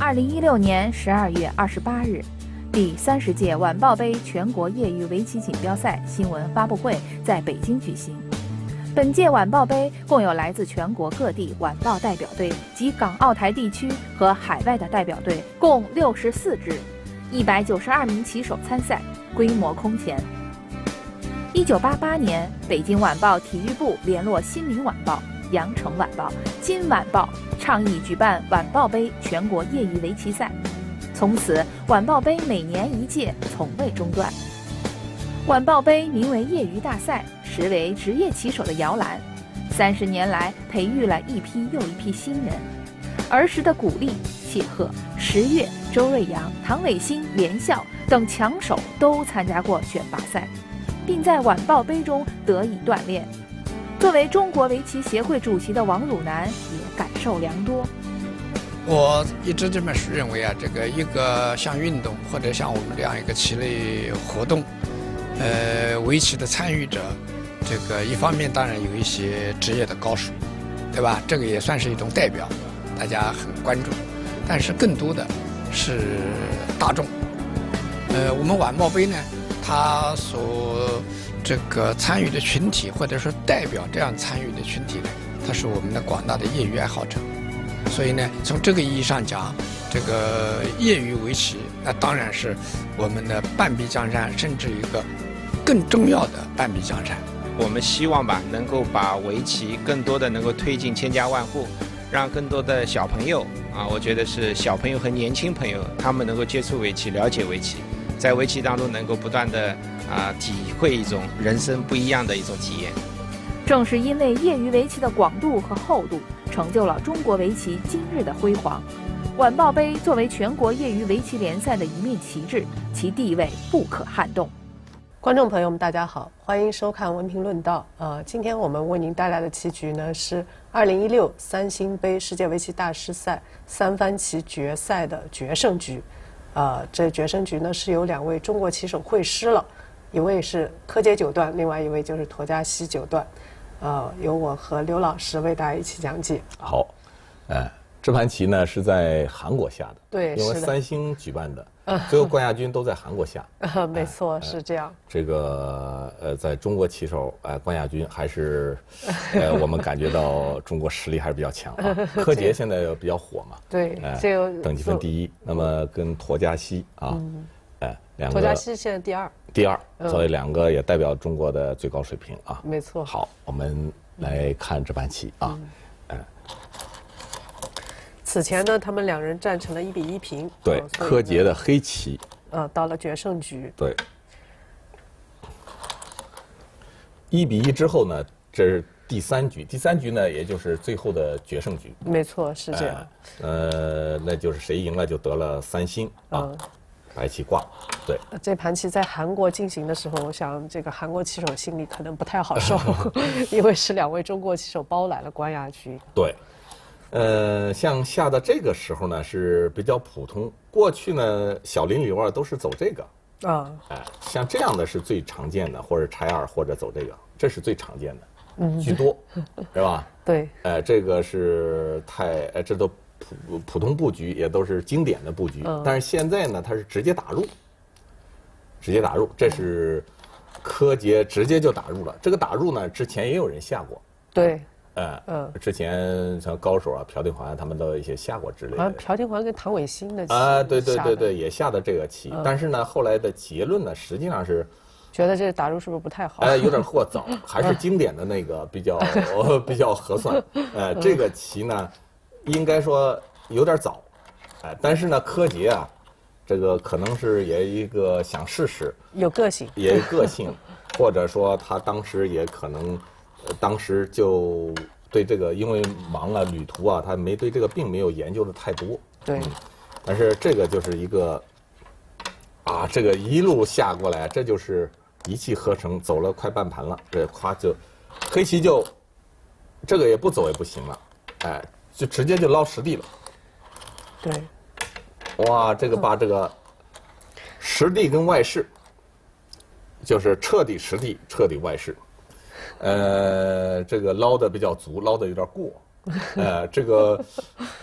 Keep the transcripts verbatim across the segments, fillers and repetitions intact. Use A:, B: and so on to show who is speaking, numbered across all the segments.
A: 二零一六年十二月二十八日，第三十届晚报杯全国业余围棋锦标赛新闻发布会在北京举行。本届晚报杯共有来自全国各地晚报代表队及港澳台地区和海外的代表队共六十四支，一百九十二名棋手参赛，规模空前。一九八八年，北京晚报体育部联络新民晚报、羊城晚报、金晚报，倡议举办晚报杯全国业余围棋赛。从此，晚报杯每年一届，从未中断。晚报杯名为业余大赛，实为职业棋手的摇篮。三十年来，培育了一批又一批新人。儿时的古力、谢赫、石跃、周瑞阳、唐伟新、连笑等强手都参加过选拔赛，并在晚报杯中得以锻炼。作为中国围棋协会主席的王汝南也感受良多。
B: 我一直这么是认为啊，这个一个像运动或者像我们这样一个棋类活动，呃，围棋的参与者，这个一方面当然有一些职业的高手，对吧？这个也算是一种代表，大家很关注。但是更多的是大众。呃，我们晚报杯呢，它所这个参与的群体，或者说代表这样参与的群体呢，它是我们的广大的业余爱好者。所以呢，从这个意义上讲，这个业余围棋，那当然是我们的半壁江山，甚至一个更重要的半壁江山。
C: 我们希望吧，能够把围棋更多的能够推进千家万户，让更多的小朋友啊，我觉得是小朋友和年轻朋友，他们能够接触围棋，了解围棋，在围棋当中能够不断的啊体会一种人生不一样的一种体验。
A: 正是因为业余围棋的广度和厚度，成就了中国围棋今日的辉煌。晚报杯作为全国业余围棋联赛的一面旗帜，其地位不可撼动。
D: 观众朋友们，大家好，欢迎收看《文评论道》。呃，今天我们为您带来的棋局呢是二零一六三星杯世界围棋大师赛三番棋决赛的决胜局。呃，这决胜局呢是由两位中国棋手会师了，一位是柯洁九段，另外一位就是柁嘉西九段。呃，由我和刘老师为大家一起讲解。
E: 好，呃，这盘棋呢是在韩国下的，
D: 对，
E: 因为三星举办的，最后冠亚军都在韩国下。
D: 呃、没错、呃，是这样。
E: 这个呃，在中国棋手呃冠亚军还是呃我们感觉到中国实力还是比较强啊。柯洁现在比较火嘛，
D: 对，
E: 呃、
D: 这个
E: 等级分第一，那么跟柁嘉西啊，嗯、呃，两个。
D: 柁嘉西现在第二。
E: 第二，所以两个也代表中国的最高水平啊。
D: 没错。
E: 好，我们来看这盘棋啊。
D: 嗯。呃、此前呢，他们两人战成了一比一平。
E: 对，
D: 哦、
E: 柯洁的黑棋。
D: 呃，到了决胜局。
E: 对。一比一之后呢，这是第三局，第三局呢，也就是最后的决胜局。
D: 没错，是这样。
E: 呃，呃那就是谁赢了就得了三星啊。嗯，白棋挂，对。
D: 这盘棋在韩国进行的时候，我想这个韩国棋手心里可能不太好受，因为是两位中国棋手包揽了冠亚军。
E: 对，呃，像下的这个时候呢是比较普通，过去呢小林刘二都是走这个啊，哎、呃，像这样的是最常见的，或者拆二或者走这个，这是最常见的，嗯，居多，是吧？
D: 对，
E: 哎、呃，这个是太，哎，这都。普普通布局也都是经典的布局，嗯、但是现在呢，它是直接打入，直接打入，这是柯洁直接就打入了。这个打入呢，之前也有人下过，
D: 对，
E: 呃、嗯，之前像高手啊，朴定桓他们都有一些下过之类的。
D: 好像朴定桓跟唐伟新的棋
E: 啊，对对对对，也下的这个棋，嗯、但是呢，后来的结论呢，实际上是
D: 觉得这个打入是不是不太好？
E: 哎，有点过早，还是经典的那个比较比较合算。呃，这个棋呢。应该说有点早，哎，但是呢，柯洁啊，这个可能是也一个想试试，
D: 有个性，
E: 也有个性，或者说他当时也可能，呃、当时就对这个因为忙啊旅途啊，他没对这个并没有研究的太多，
D: 对、嗯，
E: 但是这个就是一个，啊，这个一路下过来，这就是一气呵成，走了快半盘了，这夸就，黑棋就，这个也不走也不行了，哎。就直接就捞实地了，
D: 对，
E: 哇，这个把这个实地跟外势，就是彻底实地，彻底外势，呃，这个捞的比较足，捞的有点过，呃，这个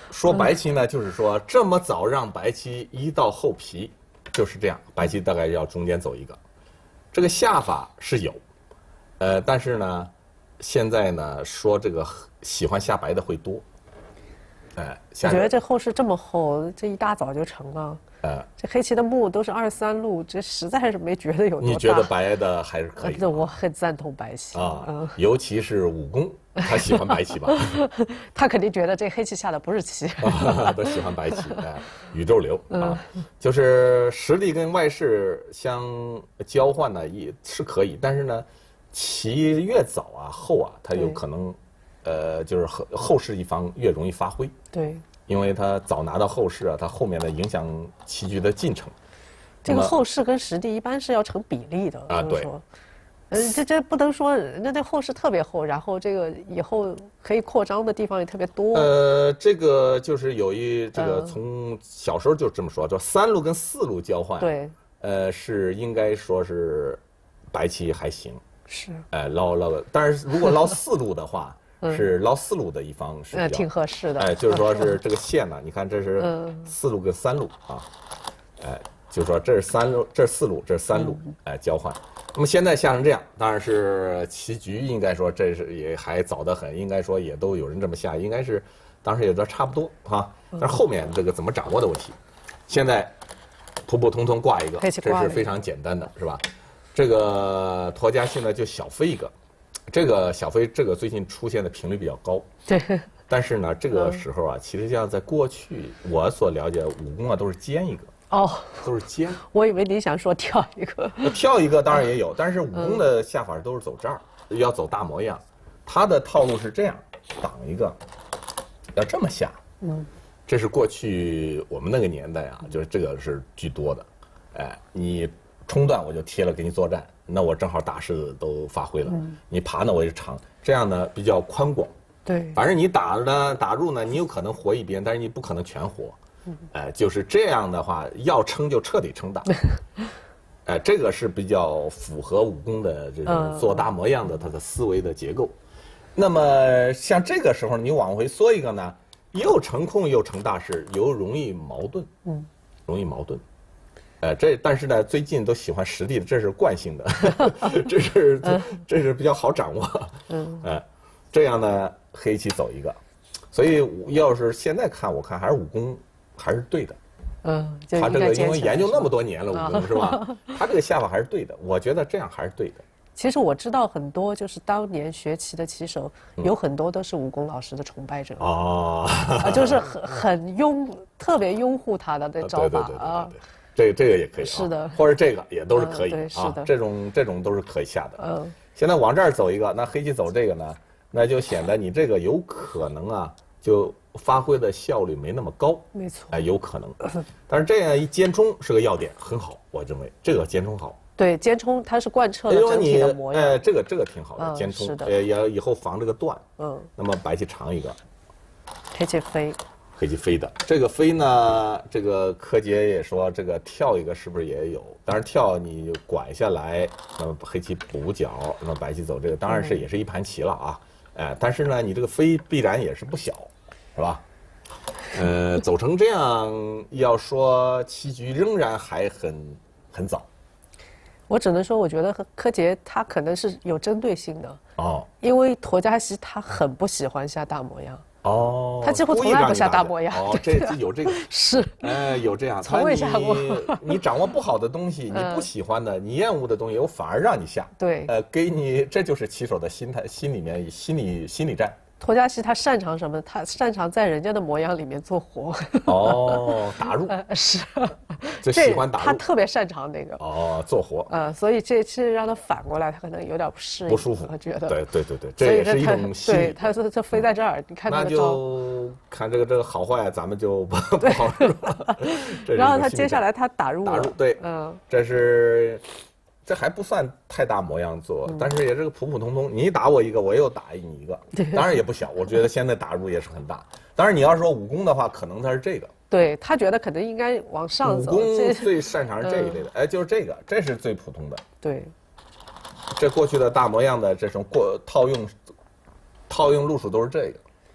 E: 说白棋呢，就是说这么早让白棋一到后皮，就是这样，白棋大概要中间走一个。这个下法是有，呃，但是呢，现在呢说这个喜欢下白的会多。哎，
D: 我觉得这后市这么厚，这一大早就成了。呃，这黑棋的目都是二三路，这实在是没觉得有多大。
E: 你觉得白的还是可以？
D: 这我很赞同白棋
E: 啊，嗯、尤其是武功，他喜欢白棋吧？
D: 他肯定觉得这黑棋下的不是棋，
E: 啊、都喜欢白棋。哎，宇宙流啊，嗯、就是实力跟外势相交换呢，也是可以，但是呢，棋越早啊后啊，它有可能。呃，就是后后势一方越容易发挥，
D: 对，
E: 因为他早拿到后势啊，他后面的影响棋局的进程。
D: 这个后势跟实地一般是要成比例的
E: 啊，对。
D: 呃，这这不能说人家这后势特别厚，然后这个以后可以扩张的地方也特别多。
E: 呃，这个就是有一这个从小时候就这么说，就三路跟四路交换，
D: 对，
E: 呃，是应该说是白棋还行，
D: 是，
E: 哎、呃，捞捞，但是如果捞四路的话。是捞四路的一方是比较、
D: 嗯、挺合适的，
E: 哎，就是说是这个线呢，你看这是四路跟三路啊，哎，就是说这是三路，这是四路，这是三路，哎，交换。那么现在下成这样，当然是棋局应该说这是也还早得很，应该说也都有人这么下，应该是当时也都差不多啊。但是后面这个怎么掌握的问题，现在普普通通挂一个，这是非常简单的，是吧？这个驼家现在就小飞一个。这个小飞，这个最近出现的频率比较高。
D: 对。
E: 但是呢，这个时候啊，其实像在过去我所了解，武功啊都是尖一个。
D: 哦。
E: 都是尖。
D: 我以为你想说跳一个。
E: 跳一个当然也有，但是武功的下法都是走这儿，要走大模样。他的套路是这样，挡一个，要这么下。嗯。这是过去我们那个年代啊，就是这个是居多的。哎，你冲断我就贴了给你作战。那我正好大势都发挥了，嗯、你爬呢我也长，这样呢比较宽广。
D: 对，
E: 反正你打呢打入呢，你有可能活一边，但是你不可能全活。嗯，哎，就是这样的话，要撑就彻底撑大。哎，这个是比较符合武功的这种做大模样的他的思维的结构。嗯、那么像这个时候你往回缩一个呢，又成空又成大势，又容易矛盾。嗯，容易矛盾。呃，这但是呢，最近都喜欢实地的，这是惯性的，这是这这是比较好掌握。嗯，哎、呃，这样呢，黑棋走一个，所以要是现在看，我看还是武功还是对的。嗯，他这个因为研究那么多年了，武功是吧？他这个下法还是对的，我觉得这样还是对的。
D: 其实我知道很多，就是当年学棋的棋手，有很多都是武功老师的崇拜者。哦，啊，就是很很拥，特别拥护他的这招法啊。
E: 这这个也可以啊，
D: 是的，
E: 或者这个也都是可以
D: 啊，
E: 是的，这种这种都是可以下的。嗯，现在往这儿走一个，那黑棋走这个呢，那就显得你这个有可能啊，就发挥的效率没那么高。
D: 没错，
E: 哎，有可能。但是这样一尖冲是个要点，很好，我认为这个尖冲好。
D: 对，尖冲它是贯彻了整体的模样。
E: 哎，这个这个挺好的，尖冲，呃，也以后防这个断。嗯，那么白棋长一个，
D: 黑棋飞。
E: 黑棋飞的这个飞呢，这个柯洁也说这个跳一个是不是也有？当然跳你拐下来，那么黑棋补角，那么白棋走这个当然是也是一盘棋了啊。哎，但是呢，你这个飞必然也是不小，是吧？呃，走成这样，要说棋局仍然还很很早。
D: 我只能说，我觉得柯洁他可能是有针对性的哦，因为驼家西他很不喜欢下大模样。哦，他几乎从来不下大模样。
E: 哦，这有这个
D: 是，
E: 哎，有这样，
D: 从未下过。
E: 你掌握不好的东西，你不喜欢的，你厌恶的东西，我反而让你下。
D: 对，
E: 呃，给你，这就是棋手的心态，心里面心理心理战。
D: 驼家西他擅长什么？他擅长在人家的模样里面做活。
E: 哦，打入。
D: 呃，是。
E: 就喜欢打入。
D: 他特别擅长那个。
E: 哦，做活。
D: 呃，所以这次让他反过来，他可能有点不适应。
E: 不舒服，
D: 我觉得。
E: 对对对对，这也是一种心理。
D: 对，他说这飞在这儿，你看
E: 那就看这个这个好坏，咱们就不不好说。
D: 然后他接下来他打入。
E: 打入，对，嗯，这是。这还不算太大模样做，嗯、但是也是个普普通通。你打我一个，我又打你一个，当然也不小。我觉得现在打入也是很大。当然你要说武功的话，可能他是这个。
D: 对他觉得可能应该往上走。
E: 武功最擅长是这一类的，嗯、哎，就是这个，这是最普通的。
D: 对，
E: 这过去的大模样的这种过套用，套用路数都是这个。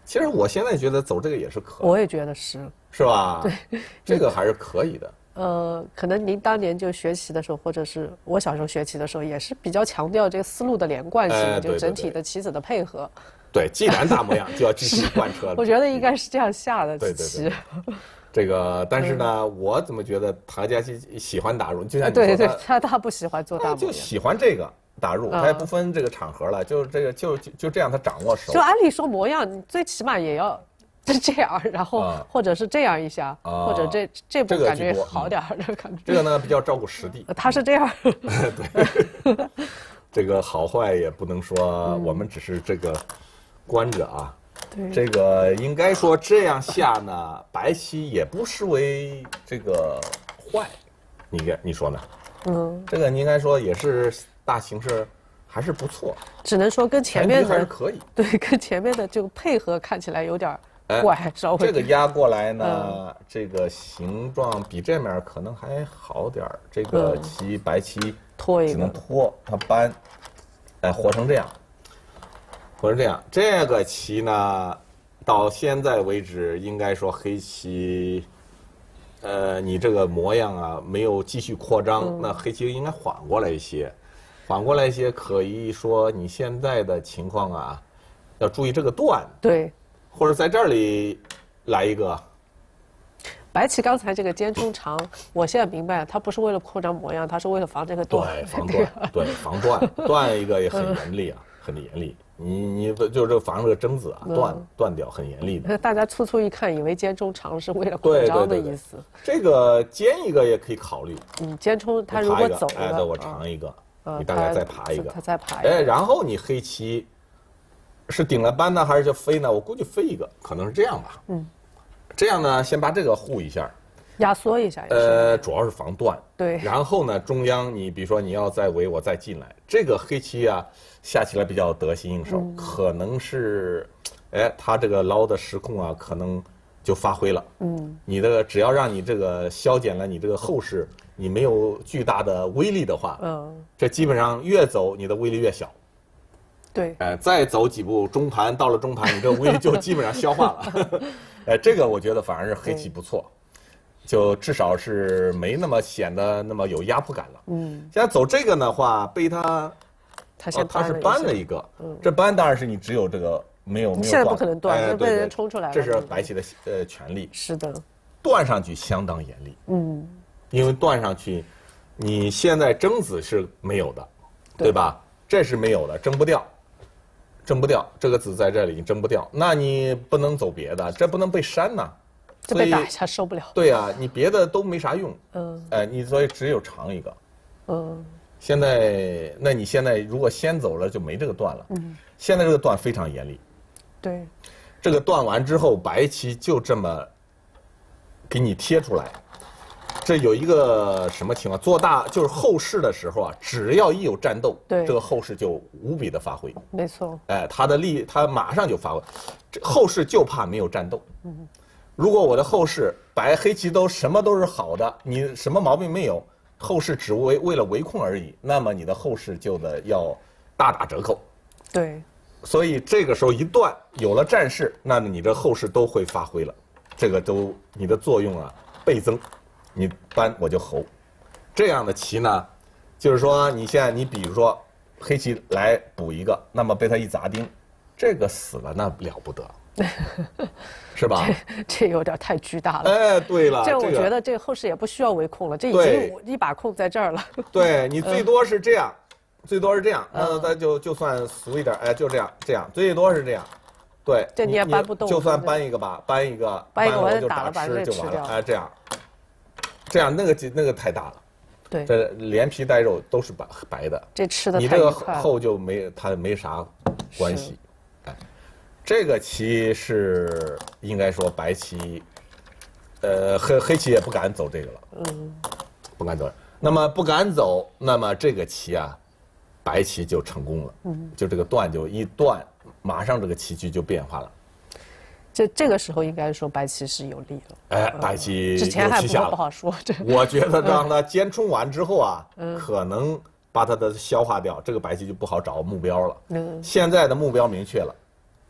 E: 其实我现在觉得走这个也是可以，
D: 我也觉得是，
E: 是吧？
D: 对，
E: 这个还是可以的。
D: 呃，可能您当年就学习的时候，或者是我小时候学棋的时候，也是比较强调这个思路的连贯性，
E: 哎、
D: 就整体的棋子的配合。
E: 对，既然大模样，就要继续贯彻。
D: 我觉得应该是这样下的
E: 对
D: 棋。
E: 对对。这个，但是呢，嗯、我怎么觉得唐家琪喜欢打入？就像你说
D: 对对，他他不喜欢做大模样，
E: 就喜欢这个打入，他也不分这个场合了，就这个就就就这样，他掌握手。
D: 就按理说模样，你最起码也要。是这样，然后或者是这样一下，
E: 啊、
D: 或者这这步感觉好点儿的感觉。
E: 这个呢比较照顾实地。
D: 他是这样。
E: 对。这个好坏也不能说，嗯、我们只是这个观着啊。
D: 对。
E: 这个应该说这样下呢，白棋也不失为这个坏，你看你说呢？
D: 嗯。
E: 这个你应该说也是大形势。还是不错，
D: 只能说跟前面的
E: 还是可以，
D: 对，跟前面的这个配合看起来有点怪，哎、稍微
E: 这个压过来呢，嗯、这个形状比这面可能还好点儿。这个棋、嗯、白棋
D: 拖一个，
E: 只能拖它扳，哎，活成这样，活成这样。这个棋呢，到现在为止，应该说黑棋，呃，你这个模样啊，没有继续扩张，嗯、那黑棋应该缓过来一些。反过来一些，可以说你现在的情况啊，要注意这个段，
D: 对，
E: 或者在这里来一个。
D: 白棋刚才这个尖中长，我现在明白，它不是为了扩张模样，它是为了防这个段。
E: 对，防段，对，防段，段一个也很严厉啊，很严厉。你你就是这防这个争子啊，断断掉很严厉的。
D: 大家粗粗一看，以为尖中长是为了扩张的意思。
E: 这个尖一个也可以考虑。
D: 嗯，尖冲它如果走了，
E: 哎，对，我长一个。你大概再爬一个，
D: 他再爬一个，
E: 哎，然后你黑棋是顶了扳呢，还是就飞呢？我估计飞一个，可能是这样吧。嗯，这样呢，先把这个护一下，
D: 压缩一下。
E: 呃，主要是防断。
D: 对。
E: 然后呢，中央你比如说你要再围，我再进来，这个黑棋啊下起来比较得心应手，嗯、可能是，哎，他这个捞的时空啊，可能就发挥了。嗯。你的只要让你这个消减了你这个后势。你没有巨大的威力的话，嗯，这基本上越走你的威力越小。
D: 对，
E: 哎、呃，再走几步中盘，到了中盘，你这威力就基本上消化了。哎，这个我觉得反而是黑棋不错，就至少是没那么显得那么有压迫感了。嗯，现在走这个的话，被他，
D: 他先、哦、
E: 他是扳了一个，嗯，这扳当然是你只有这个没有没有断，
D: 现在不可能断，
E: 哎、
D: 被人冲出来了。
E: 这是白棋的呃权利。
D: 是的，
E: 断上去相当严厉。嗯。因为断上去，你现在争子是没有的， 对, 对吧？这是没有的，争不掉，争不掉。这个子在这里，你争不掉，那你不能走别的，这不能被删呐。
D: 这被打一下受不了。
E: 对啊，你别的都没啥用。嗯。哎，你所以只有长一个。嗯。现在，那你现在如果先走了，就没这个断了。嗯。现在这个断非常严厉。
D: 对。
E: 这个断完之后，白棋就这么给你贴出来。这有一个什么情况？做大就是后势的时候啊，只要一有战斗，
D: 对，
E: 这个后势就无比的发挥。
D: 没错。
E: 哎，他的力，他马上就发挥。这后势就怕没有战斗。嗯。如果我的后势白黑棋都什么都是好的，你什么毛病没有，后势只为为了围控而已，那么你的后势就得要大打折扣。
D: 对。
E: 所以这个时候一断，有了战势，那你的后势都会发挥了，这个都你的作用啊倍增。你扳我就侯，这样的棋呢，就是说你现在你比如说黑棋来补一个，那么被他一砸钉，这个死了那了不得，是吧？
D: 这, 这有点太巨大了。
E: 哎，对了，
D: 这我觉得这个后势也不需要围控了，这已经一把控在这儿了。
E: 对你最多是这样，嗯、最多是这样，那咱就就算俗一点，哎，就这样这样，最多是这样。对，
D: 这你也搬不动，
E: 就算搬一个吧，搬一个，
D: 搬一个
E: 我就
D: 打了把这
E: 就完了，
D: 吃掉。
E: 哎，这样。这样那个那个太大了，
D: 对，
E: 这连皮带肉都是白白的，
D: 这吃的
E: 你这个后就没它没啥关系，哎，这个棋是应该说白棋，呃黑黑棋也不敢走这个了，嗯，不敢走，那么不敢走，那么这个棋啊，白棋就成功了，嗯，就这个断就一断，马上这个棋局就变化了。
D: 这这个时候应该说白棋是有利了。
E: 哎，白棋
D: 之前还不不好说。这
E: 我觉得让它尖冲完之后啊，嗯、可能把它的消化掉，这个白棋就不好找目标了。嗯，现在的目标明确了，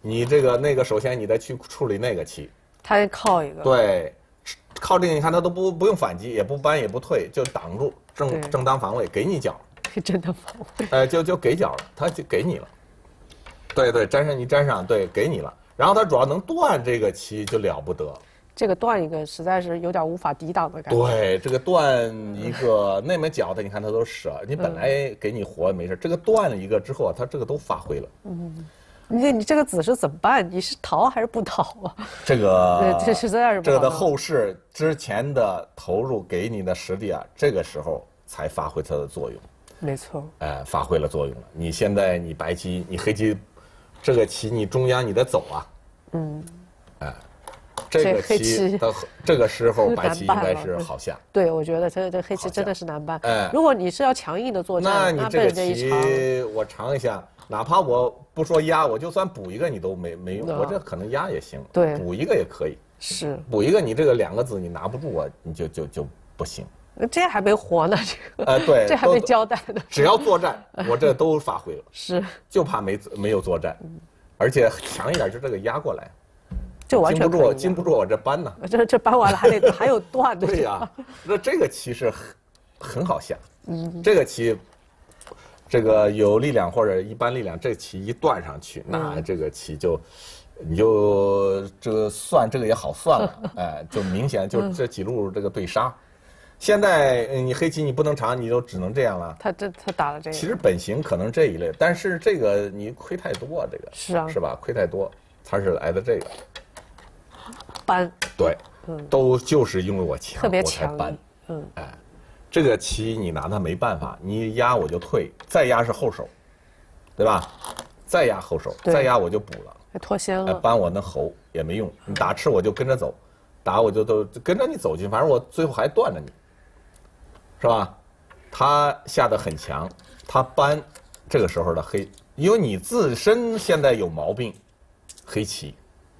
E: 你这个那个，首先你得去处理那个棋，
D: 他还靠一个，
E: 对，靠这个你看他都不不用反击，也不扳也不退，就挡住正正当防卫，给你角，
D: 正当防卫，
E: 哎，就就给角了，他就给你了，对对，粘上你粘上，对，给你了，然后他主要能断这个棋就了不得。
D: 这个断一个实在是有点无法抵挡的感觉。
E: 对，这个断一个那枚角的，你看它都折，你本来给你活没事，这个断了一个之后，它这个都发挥了。
D: 嗯，你你这个子是怎么办？你是逃还是不逃啊？
E: 这个
D: 这实在是
E: 这个的后世之前的投入给你的实力啊，这个时候才发挥它的作用。
D: 没错。
E: 哎，发挥了作用了。你现在你白棋，你黑棋，这个棋你中央你得走啊。嗯。哎。这个棋的这个时候白棋应该是好下。
D: 对，我觉得这这黑棋真的是难办。哎，如果你是要强硬的作战，
E: 那你这个棋我尝一下，哪怕我不说压，我就算补一个你都没没用，我这可能压也行，
D: 对，
E: 补一个也可以。
D: 是，
E: 补一个你这个两个子你拿不住啊，你就就就不行。
D: 这还没活呢，这个。
E: 哎，对，
D: 这还没交代呢。
E: 只要作战，我这都发挥了。
D: 是，
E: 就怕没没有作战，而且强一点就这个压过来。
D: 就完全
E: 禁不住，禁不住我这扳呢。
D: 这这扳完了还得还有断的。
E: 对呀，那这个棋是很很好下。嗯，这个棋，这个有力量或者一般力量，这棋一断上去，那这个棋就，你就这个算这个也好算了，哎，就明显就这几路这个对杀。现在你黑棋你不能长，你就只能这样了。
D: 他这他打了这个。
E: 其实本型可能这一类，但是这个你亏太多啊，这个
D: 是啊，
E: 是吧？亏太多，他是来的这个。
D: 扳
E: 对，嗯，都就是因为我强，
D: 特别强，
E: 扳，嗯，哎，这个棋你拿它没办法，你压我就退，再压是后手，对吧？再压后手，再压我就补了，
D: 还脱先了，
E: 扳我那侯也没用，你打吃我就跟着走，打我就都跟着你走去，反正我最后还断着你，是吧？他下得很强，他扳这个时候的黑，因为你自身现在有毛病，黑棋。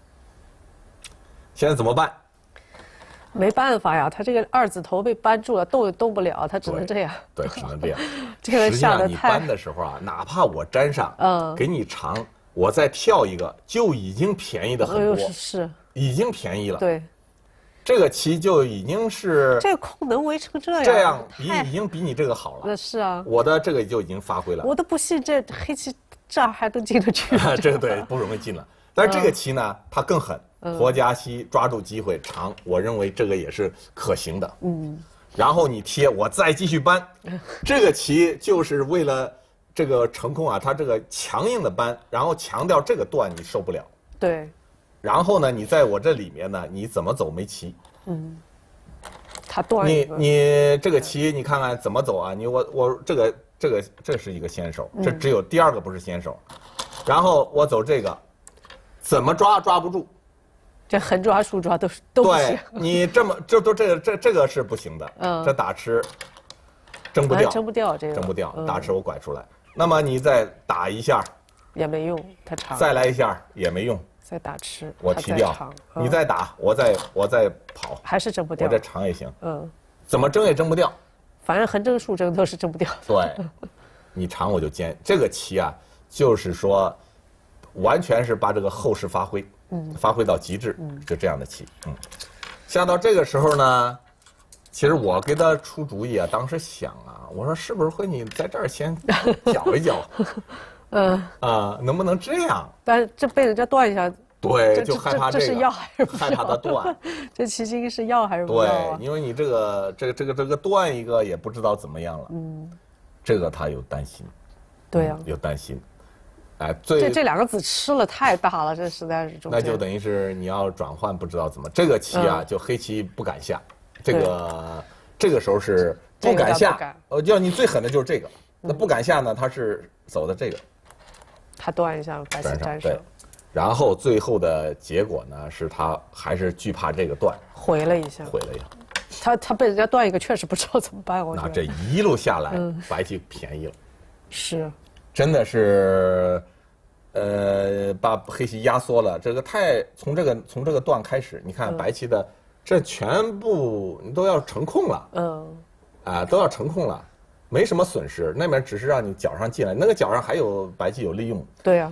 E: 现在怎么办？
D: 没办法呀，他这个二字头被扳住了，动也动不了，他只能这样。
E: 对，只能这样。
D: 这个下的太……
E: 实际上你扳的时候啊，哪怕我粘上，嗯，给你长，我再跳一个，就已经便宜的很多。
D: 哎、是，
E: 已经便宜了。
D: 对，
E: 这个棋就已经是
D: 这个空能围成这样，
E: 这样比已经比你这个好了。
D: 那是啊，
E: 我的这个就已经发挥了。
D: 我都不信这黑棋这儿还能进得去。
E: 这个对，不容易进了。但是这个棋呢，嗯、它更狠。活夹西抓住机会长，我认为这个也是可行的。嗯，然后你贴，我再继续扳，这个棋就是为了这个成空啊，它这个强硬的扳，然后强调这个段你受不了。
D: 对。
E: 然后呢，你在我这里面呢，你怎么走没棋？嗯。
D: 他断。
E: 你你这个棋，你看看怎么走啊？你我我这个这个这是一个先手，这只有第二个不是先手，然后我走这个，怎么抓抓不住？
D: 这横抓竖抓都是都不行。
E: 对，你这么这都这个这这个是不行的。嗯，这打吃争不掉，
D: 争不掉这个，
E: 争不掉。打吃我拐出来，那么你再打一下
D: 也没用，太长。
E: 再来一下也没用，
D: 再打吃
E: 我提掉，你再打我再我再跑，
D: 还是争不掉。
E: 我这长也行，嗯，怎么争也争不掉。
D: 反正横争竖争都是争不掉。
E: 对，你长我就尖。这个棋啊，就是说，完全是把这个后势发挥。嗯，发挥到极致，嗯，就这样的棋，嗯，下到这个时候呢，其实我给他出主意啊，当时想啊，我说是不是会你在这儿先搅一搅，嗯啊，能不能这样？
D: 但是这被人家断一下，
E: 对，就害怕
D: 这个，这是要还是不
E: 害怕他断？
D: 这棋筋是要还是不要
E: 啊？对，因为你这个这个这个这个断一个也不知道怎么样了，嗯，这个他有担心，
D: 对呀，
E: 有担心。
D: 哎，这这两个子吃了太大了，这实在是中间。
E: 那就等于是你要转换，不知道怎么。这个棋啊，嗯、就黑棋不敢下，这个这个时候是不敢下。呃，要你最狠的就是这个，那不敢下呢，他是走的这个。
D: 他断一下，白棋粘上。
E: 然后最后的结果呢，是他还是惧怕这个断，
D: 回了一下，
E: 回了一下。
D: 他他被人家断一个，确实不知道怎么办。我觉得
E: 那这一路下来，嗯、白棋便宜了。
D: 是。
E: 真的是，呃，把黑棋压缩了。这个太从这个从这个段开始，你看白棋的、嗯、这全部你都要成空了，嗯，啊，都要成空了，没什么损失。那边只是让你角上进来，那个角上还有白棋有利用。
D: 对呀、啊，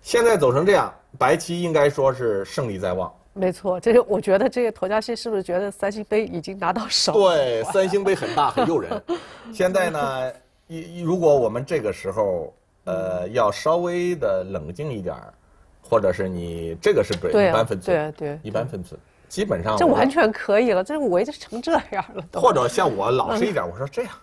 E: 现在走成这样，白棋应该说是胜利在望。
D: 没错，这个我觉得这个佗佳熙是不是觉得三星杯已经拿到手？
E: 对，三星杯很大很诱人。现在呢，一如果我们这个时候呃要稍微的冷静一点，或者是你这个是不一般分寸，
D: 对对，
E: 一般分寸，基本上
D: 这完全可以了，这围着成这样了都。
E: 或者像我老实一点，我说这样。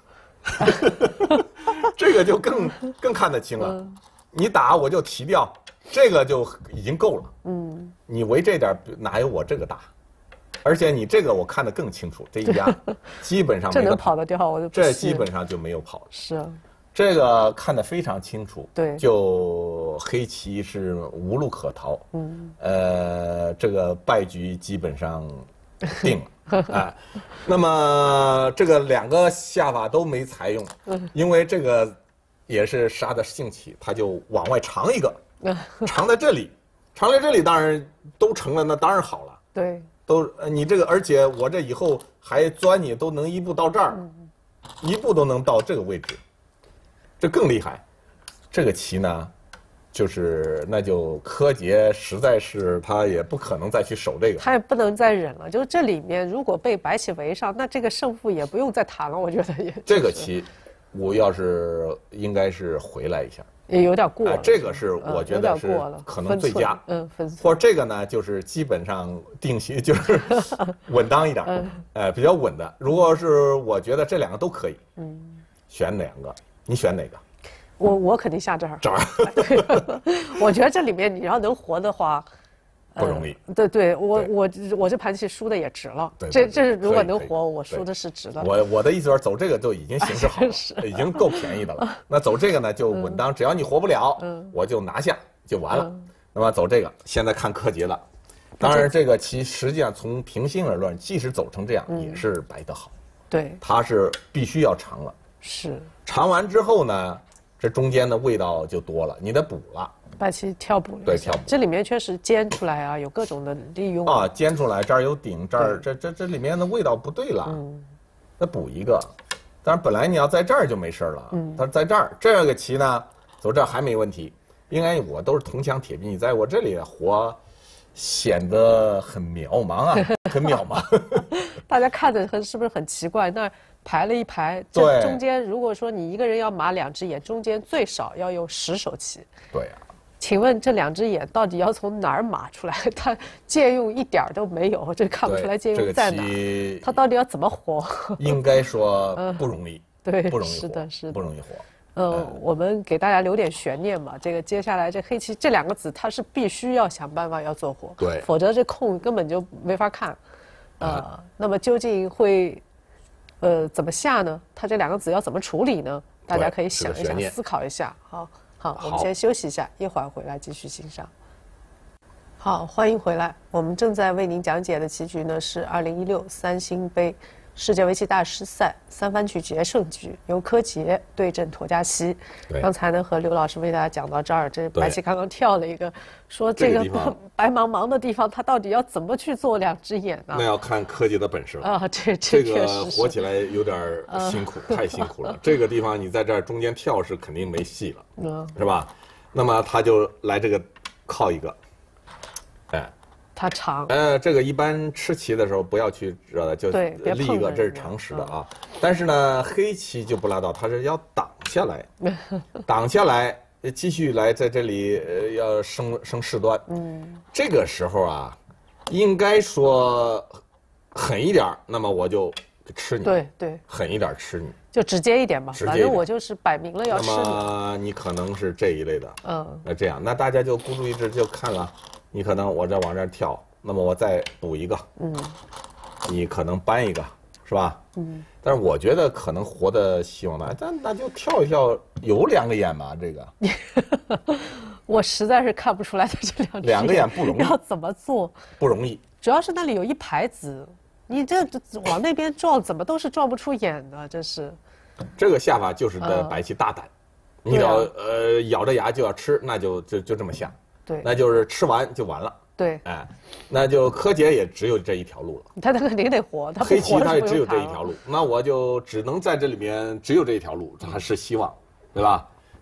E: 这个就更更看得清了，嗯、你打我就提掉，这个就已经够了。嗯，你围这点哪有我这个大？而且你这个我看得更清楚，这一压基本上没
D: 这能跑得掉，我就
E: 这基本上就没有跑。
D: 是啊，
E: 这个看得非常清楚。
D: 对，
E: 就黑棋是无路可逃。嗯，呃，这个败局基本上定了。哎，那么这个两个下法都没采用，因为这个也是杀的兴起，他就往外长一个，长在这里，长在这里当然都成了，那当然好了。
D: 对，
E: 都你这个，而且我这以后还钻你都能一步到这儿，一步都能到这个位置，这更厉害。这个棋呢，就是那就柯洁实在是他也不可能再去守这个，
D: 他也不能再忍了。就是这里面如果被白棋围上，那这个胜负也不用再谈了。我觉得也、就是、
E: 这个棋，我要是应该是回来一下，
D: 也有点过了。
E: 哎、这个是我觉得是可能最佳，
D: 嗯，分寸。
E: 或者这个呢，就是基本上定型，就是稳当一点，嗯，哎，比较稳的。如果是我觉得这两个都可以，嗯，选两个，你选哪个？
D: 我我肯定下这儿，
E: 这儿。
D: 我觉得这里面你要能活的话，
E: 不容易。
D: 呃、对对，我我我这盘棋输的也值了。
E: 对，
D: 这这如果能活，我输的是值的。
E: 我我的意思是走这个就已经形势好了，已经够便宜的了。那走这个呢就稳当，只要你活不了，我就拿下就完了。那么走这个，现在看柯洁了。当然，这个棋实际上从平心而论，即使走成这样，也是白得好。
D: 对，
E: 它是必须要长了。
D: 是。
E: 长完之后呢？这中间的味道就多了，你得补了。
D: 白棋跳补了，
E: 对，跳补。
D: 这里面确实煎出来啊，有各种的利用
E: 啊，煎出来这儿有顶，这儿这这这里面的味道不对了，嗯，再补一个。当然本来你要在这儿就没事了，嗯，但是在这儿这个棋呢，走这儿还没问题。应该我都是铜墙铁壁，你在我这里活，显得很渺茫啊，很渺茫。
D: 大家看着很是不是很奇怪？那排了一排，这中间如果说你一个人要码两只眼，中间最少要用十手棋。
E: 对呀、啊。
D: 请问这两只眼到底要从哪儿码出来？它借用一点都没有，这看不出来借用在哪。
E: 这个、
D: 它到底要怎么活？
E: 应该说不容易，
D: 对，
E: 不容易活，
D: 是的，是的，
E: 不容易活。
D: 呃，嗯、我们给大家留点悬念嘛。这个接下来这黑棋这两个子，它是必须要想办法要做活，
E: 对，
D: 否则这空根本就没法看。呃，嗯、那么究竟会，呃，怎么下呢？它这两个子要怎么处理呢？大家可以想一想，思考一下。好，好，我们先休息一下，一会儿回来继续欣赏。好，欢迎回来。我们正在为您讲解的棋局呢是二零一六三星杯世界围棋大师赛三番局决胜局，由柯洁对阵佗佳熙。刚才呢和刘老师为大家讲到这儿，这白棋刚刚跳了一个，说这个白茫茫的地方，他到底要怎么去做两只眼呢？
E: 那要看柯洁的本事了
D: 啊！这这
E: 这个活起来有点辛苦，太辛苦了。这个地方你在这儿中间跳是肯定没戏了，嗯，是吧？那么他就来这个靠一个，哎。
D: 它长，
E: 呃，这个一般吃棋的时候不要去呃，就立一个，这是常识的啊。但是呢，黑棋就不拉倒，它是要挡下来，挡下来，继续来在这里呃要升升事端。嗯，这个时候啊，应该说狠一点，那么我就吃你。
D: 对对，
E: 狠一点吃你，
D: 就直接一点吧，反正我就是摆明了要吃你。
E: 那么你可能是这一类的，嗯，那这样，那大家就孤注一掷就看了。你可能我这往这跳，那么我再补一个，嗯，你可能搬一个，是吧？嗯，但是我觉得可能活的希望大，但那就跳一跳，有两个眼嘛，这个。
D: 我实在是看不出来他这两
E: 两个眼不容易，
D: 要怎么做？
E: 不容易，
D: 主要是那里有一排子，你这往那边撞，怎么都是撞不出眼的，这是。
E: 这个下法就是的白棋大胆，呃、你要、啊、呃咬着牙就要吃，那就就就这么下。
D: 对，
E: 那就是吃完就完了。
D: 对，
E: 哎，那就柯洁也只有这一条路了。
D: 他他肯定得活，他
E: 黑棋他也只有这一条路，那我就只能在这里面只有这一条路，它是希望，对吧？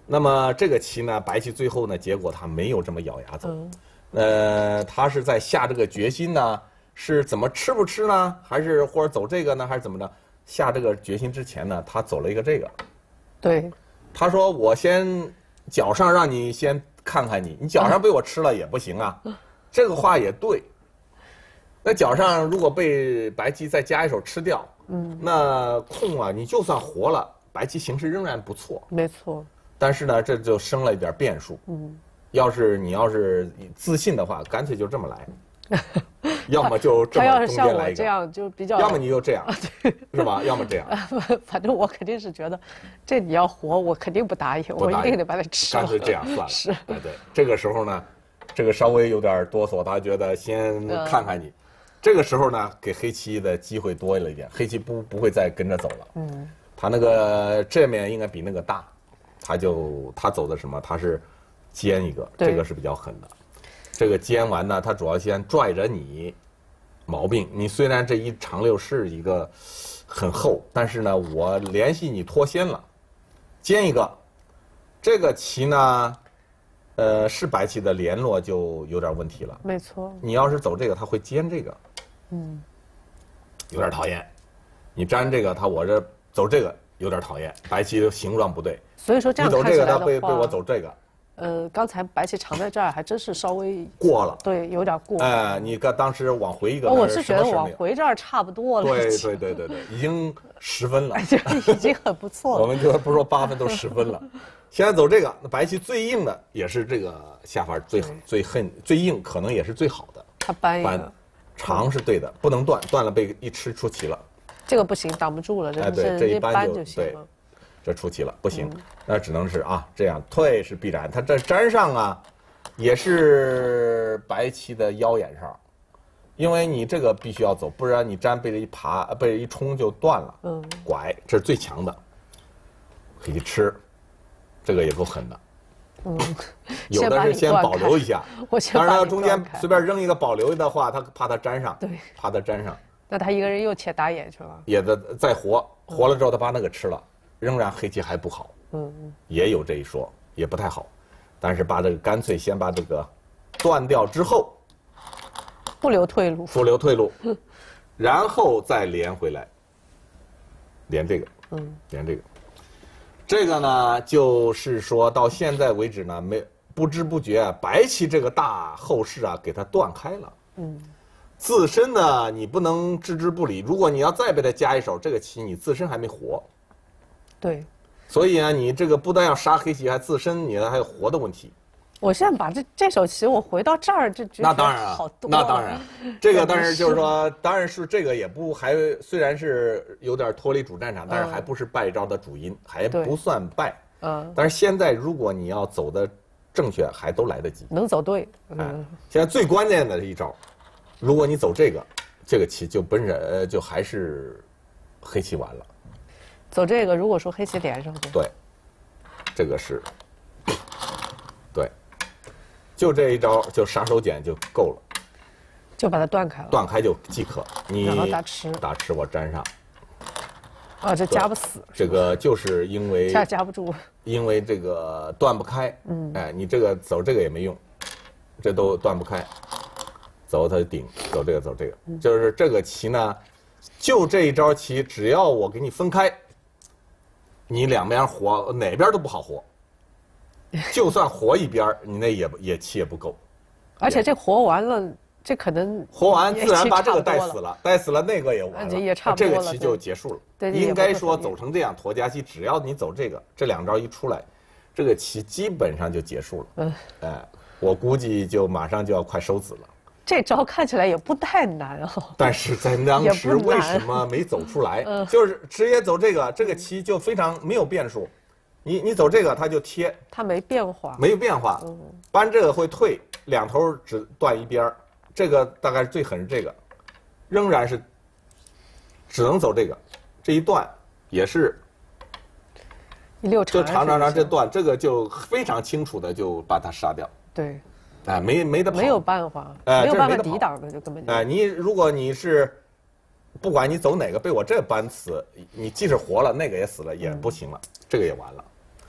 E: 那么这个棋呢，白棋最后呢，结果他没有这么咬牙走，嗯、呃，他是在下这个决心呢，是怎么吃不吃呢？还是或者走这个呢？还是怎么着？下这个决心之前呢，他走了一个这个。
D: 对。
E: 他说：“我先脚上让你先看看你，你脚上被我吃了也不行啊。”这个话也对。那脚上如果被白棋再加一手吃掉，嗯，那空啊，你就算活了，白棋形势仍然不错。
D: 没错。
E: 但是呢，这就生了一点变数。嗯，要是你要是自信的话，干脆就这么来，要么就这么中间来一个，
D: 这样就比较，
E: 要么你就这样，是吧？要么这样。
D: 反正我肯定是觉得，这你要活，我肯定不答应，我一定得把它吃了。
E: 干脆这样算了。
D: 是，
E: 哎对，这个时候呢，这个稍微有点哆嗦，他觉得先看看你。这个时候呢，给黑棋的机会多了一点，黑棋不不会再跟着走了。嗯，他那个这面应该比那个大。他就他走的什么？他是尖一个，这个是比较狠的。这个尖完呢，他主要先拽着你毛病。你虽然这一长溜是一个很厚，但是呢，我联系你脱先了，尖一个。这个棋呢，呃，是白棋的联络就有点问题了。
D: 没错。
E: 你要是走这个，他会尖这个，嗯，有点讨厌。你粘这个，他我这走这个。有点讨厌，白棋的形状不对，
D: 所以说这样
E: 看起来的话，你走这个，他被被我走这个。
D: 呃，刚才白棋藏在这儿，还真是稍微
E: 过了，
D: 对，有点过。
E: 哎，你刚当时往回一个，
D: 我是觉得往回这儿差不多了。
E: 对对对对对，已经十分了，
D: 已经很不错了。
E: 我们就不说八分，都十分了。现在走这个，那白棋最硬的也是这个下法最最恨最硬，可能也是最好的。
D: 他扳一个，
E: 长是对的，不能断，断了被一吃出棋了。
D: 这个不行，挡不住了，
E: 哎，对，这一扳
D: 就行了。
E: 这出棋了，不行，那只能是啊，这样退是必然。他这粘上啊，也是白棋的腰眼上，因为你这个必须要走，不然你粘被这一爬，被这一冲就断了。嗯，拐，这是最强的，可以吃，这个也够狠的。嗯，有的是先保留一下，当然他中间随便扔一个保留的话，他怕他粘上，
D: 对，
E: 怕他粘上。
D: 那他一个人又切打眼去了，
E: 也得再活，活了之后他把那个吃了，仍然黑棋还不好，嗯嗯，也有这一说，也不太好，但是把这个干脆先把这个断掉之后，
D: 不留退路，
E: 不留退路，然后再连回来，连这个，嗯，连这个，这个呢就是说到现在为止呢，没不知不觉啊，白棋这个大后势啊给它断开了，嗯。自身呢，你不能置之不理。如果你要再被他加一手，这个棋你自身还没活。
D: 对。
E: 所以啊，你这个不但要杀黑棋，还自身你还有活的问题。
D: 我现在把这这手棋我回到这儿就觉得
E: 那当然
D: 好多。
E: 那当然，这个当然就是说，当然是这个也不还虽然是有点脱离主战场，但是还不是败招的主因，还不算败。嗯。但是现在如果你要走的正确，还都来得及。
D: 能走对。
E: 嗯。现在最关键的是一招。如果你走这个，这个棋就本身呃就还是黑棋完了。
D: 走这个，如果说黑棋连上去，
E: 对，这个是，对，就这一招就杀手锏就够了，
D: 就把它断开了，
E: 断开就即可。你
D: 然后打吃，
E: 打吃我粘上。
D: 啊，这夹不死。
E: 这个就是因为
D: 夹夹不住，
E: 因为这个断不开。嗯，哎，你这个走这个也没用，这都断不开。走它顶，走这个走这个，就是这个棋呢，就这一招棋，只要我给你分开，你两边活哪边都不好活，就算活一边，你那也也棋也不够，
D: 而且这活完了，这可能
E: 活完自然把这个带死了，带死了那个也完了，
D: 也差不多
E: 了，这个棋就结束了。
D: 对，
E: 应该说走成这样驼家棋，只要你走这个，这两招一出来，这个棋基本上就结束了。嗯，哎，我估计就马上就要快收子了。
D: 这招看起来也不太难啊，
E: 但是在当时为什么没走出来？嗯、就是直接走这个，这个棋就非常没有变数。你你走这个，它就贴，
D: 它没变化，
E: 没有变化。嗯，扳这个会退，两头只断一边这个大概最狠是这个，仍然是只能走这个，这一断也是
D: 一溜
E: 就长长长这断，这个就非常清楚的就把它杀掉。
D: 对。
E: 哎，没没得跑，
D: 没有办法，哎、没有办法抵挡的，就根本就。
E: 哎，你如果你是，不管你走哪个，被我这扳死，你即使活了，那个也死了，也不行了，嗯、这个也完了。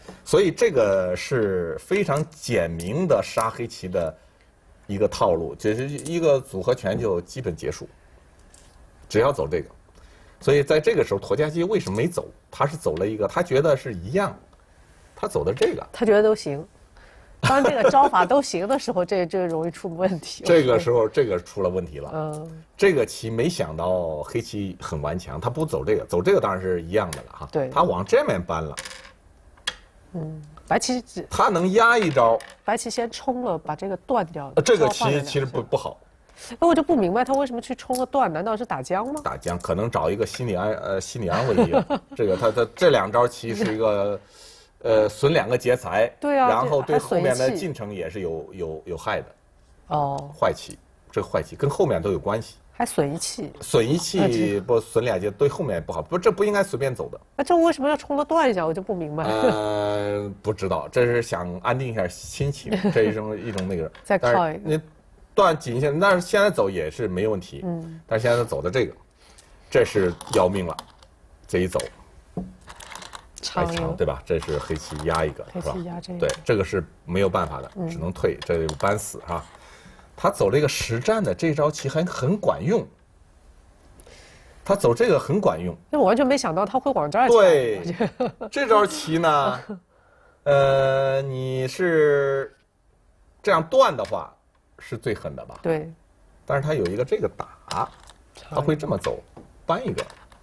E: 所以这个是非常简明的杀黑棋的一个套路，就是一个组合拳就基本结束，只要走这个。所以在这个时候，陀家基为什么没走？他是走了一个，他觉得是一样，他走的这个，
D: 他觉得都行。当这个招法都行的时候，这这容易出问题。
E: 这个时候，这个出了问题了。嗯，这个棋没想到黑棋很顽强，他不走这个，走这个当然是一样的了哈。
D: 对，
E: 他往这面搬了。
D: 嗯，白棋只
E: 他能压一招。
D: 白棋先冲了，把这个断掉。
E: 这个棋其实不不好。
D: 那我就不明白他为什么去冲个断？难道是打僵吗？
E: 打僵，可能找一个心理安呃心理安慰一个。这个他他这两招棋是一个。呃，损两个劫财，
D: 对啊，
E: 然后对后面的进程也是有有有害的，哦，坏棋，这个坏棋跟后面都有关系，
D: 还损一气，
E: 损一气不损两劫，对后面不好，不，这不应该随便走的。
D: 那这为什么要冲了断一下？我就不明白。
E: 呃，不知道，这是想安定一下心情，这一种一种那个。
D: 再靠一个，
E: 那断紧线，但是现在走也是没问题，嗯，但是现在走的这个，这是要命了，这一走。白长对吧？这是黑棋压一个，
D: 黑棋压这个，
E: 对，这个是没有办法的，只能退，这就扳死哈。他走了一个实战的这招棋还很管用，他走这个很管用。
D: 那我完全没想到他会往这儿。
E: 对，这招棋呢，呃，你是这样断的话是最狠的吧？
D: 对。
E: 但是他有一个这个打，他会这么走，扳一个。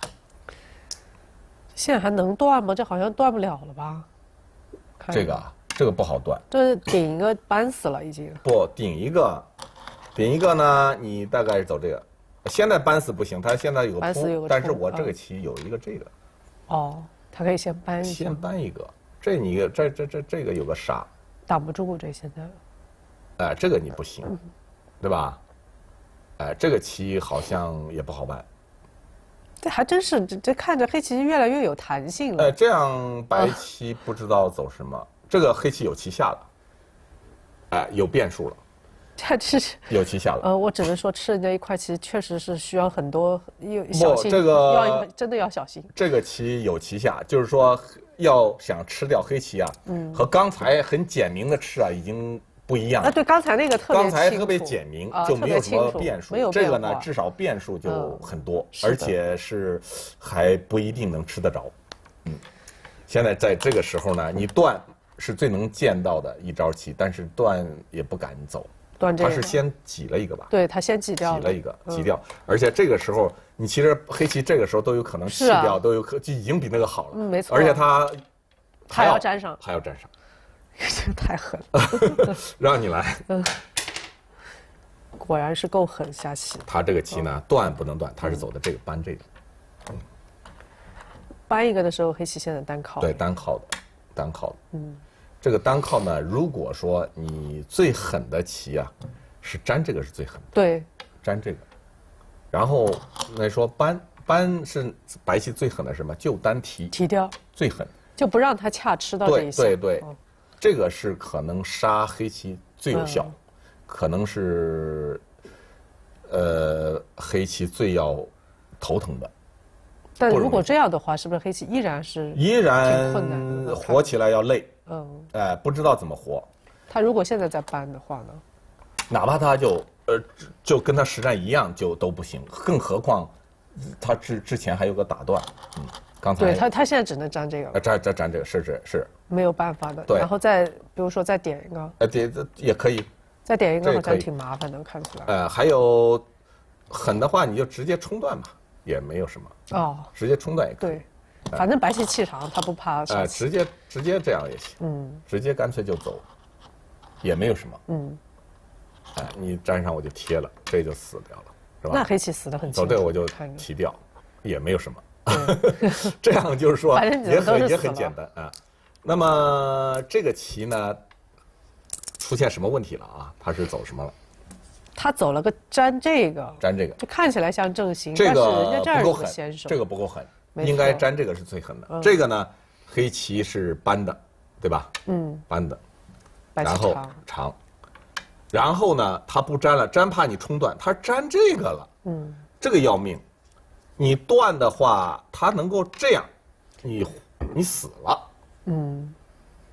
D: 现在还能断吗？这好像断不了了吧？
E: 这个啊，这个不好断。
D: 这顶一个扳死了已经。
E: 不，顶一个，顶一个呢？你大概是走这个。现在扳死不行，他现在有个扑，但是我这个棋有一个这个。
D: 哦，他可以先扳一下。
E: 先扳一个，这你这这这这个有个杀，
D: 挡不住这现在。
E: 哎，这个你不行，对吧？哎，这个棋好像也不好办。
D: 这还真是，这这看着黑棋越来越有弹性了。
E: 哎，这样白棋不知道走什么，啊、这个黑棋有棋下了，哎，有变数了。
D: 这这是
E: 有棋下了。
D: 呃，我只能说吃人家一块棋确实是需要很多有小心，
E: 这个
D: 要真的要小心。
E: 这个棋有棋下，就是说要想吃掉黑棋啊，嗯，和刚才很简明的吃啊已经。不一样啊！
D: 对，刚才那个特别
E: 刚才特别简明，就没有什么变数。
D: 没有
E: 这个呢，至少变数就很多，而且是还不一定能吃得着。嗯，现在在这个时候呢，你断是最能见到的一招棋，但是断也不敢走。
D: 断这个，
E: 他是先挤了一个吧？
D: 对他先挤掉了，
E: 挤了一个，挤掉。而且这个时候，你其实黑棋这个时候都有可能弃掉，都有可就已经比那个好了。
D: 嗯，没错。
E: 而且他
D: 还要粘上，
E: 还要粘上。
D: 这个太狠了，
E: 让你来。嗯，
D: 果然是够狠下棋。
E: 他这个棋呢，断不能断，他是走的这个扳这个。
D: 嗯，扳一个的时候，黑棋现在单靠。
E: 对，单靠的，单靠的。嗯，这个单靠呢，如果说你最狠的棋啊，是粘这个是最狠的。
D: 对，
E: 粘这个。然后那说扳扳是白棋最狠的是什么？就单提
D: 提掉
E: 最狠，
D: 就不让他恰吃到这一下。
E: 对对对。哦，这个是可能杀黑棋最有效，嗯、可能是，呃，黑棋最要头疼的。
D: 但如果这样的话，是不是黑棋依然是
E: 依然活起来要累？嗯，哎、呃，不知道怎么活。
D: 他如果现在再扳的话呢？
E: 哪怕他就呃就跟他实战一样，就都不行。更何况他之之前还有个打断，嗯。刚才
D: 对他，他现在只能粘这个了。
E: 粘粘粘这个是是是，
D: 没有办法的。
E: 对，
D: 然后再比如说再点一个，
E: 呃，点也可以。
D: 再点一个好像挺麻烦的，看起来。
E: 呃，还有狠的话，你就直接冲断嘛，也没有什么。哦，直接冲断也可以。
D: 对，反正白棋气长，他不怕。
E: 呃，直接直接这样也行。嗯，直接干脆就走，也没有什么。嗯，哎，你粘上我就贴了，这就死掉了，是吧？
D: 那黑棋死得很轻。
E: 走这个我就提掉，也没有什么。这样就是说也很也很简单啊。那么这个棋呢，出现什么问题了啊？他是走什么了？
D: 他走了个粘这个，
E: 粘这个，
D: 就看起来像正形，
E: 这个
D: 人家这儿
E: 不够狠，这个不够狠，应该粘这个是最狠的。这个呢，黑棋是扳的，对吧？嗯，扳的，然后长，然后呢，他不粘了，粘怕你冲断，他粘这个了，嗯，这个要命。你断的话，它能够这样，你你死了，嗯，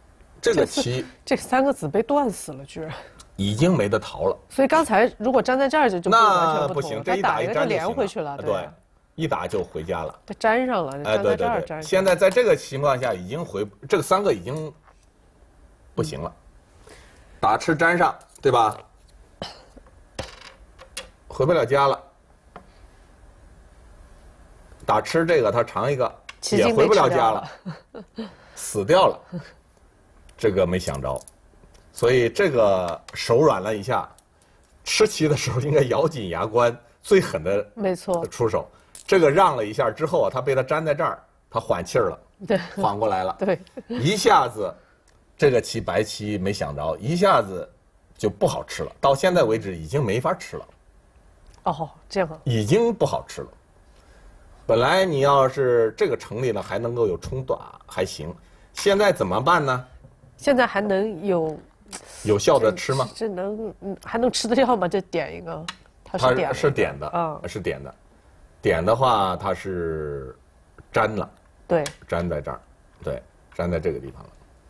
E: 这个棋
D: 这三个子被断死了，居然
E: 已经没得逃了。
D: 所以刚才如果粘在这儿就就完全不同，
E: 那不行，这一
D: 打
E: 一粘
D: 个就连回去了，
E: 对，一打就回家了。
D: 它粘上了，
E: 哎，对对对。现在在这个情况下已经回这个三个已经不行了，打吃粘上，对吧？回不了家了。打吃这个他尝一个也回不了家了，死掉了。这个没想着，所以这个手软了一下。吃棋的时候应该咬紧牙关，最狠的
D: 没错
E: 出手。这个让了一下之后啊，他被他粘在这儿，他缓气儿了，
D: 对，
E: 缓过来了，
D: 对，
E: 一下子，这个棋白棋没想着，一下子就不好吃了。到现在为止已经没法吃了。
D: 哦，这样
E: 已经不好吃了。本来你要是这个成立了，还能够有冲打还行，现在怎么办呢？
D: 现在还能有
E: 有效的吃吗？
D: 这能还能吃得掉吗？这点一个，它是点
E: 是点的
D: 啊，
E: 是点的，点的话它是粘了，
D: 对，
E: 粘在这儿，对，粘在这个地方了。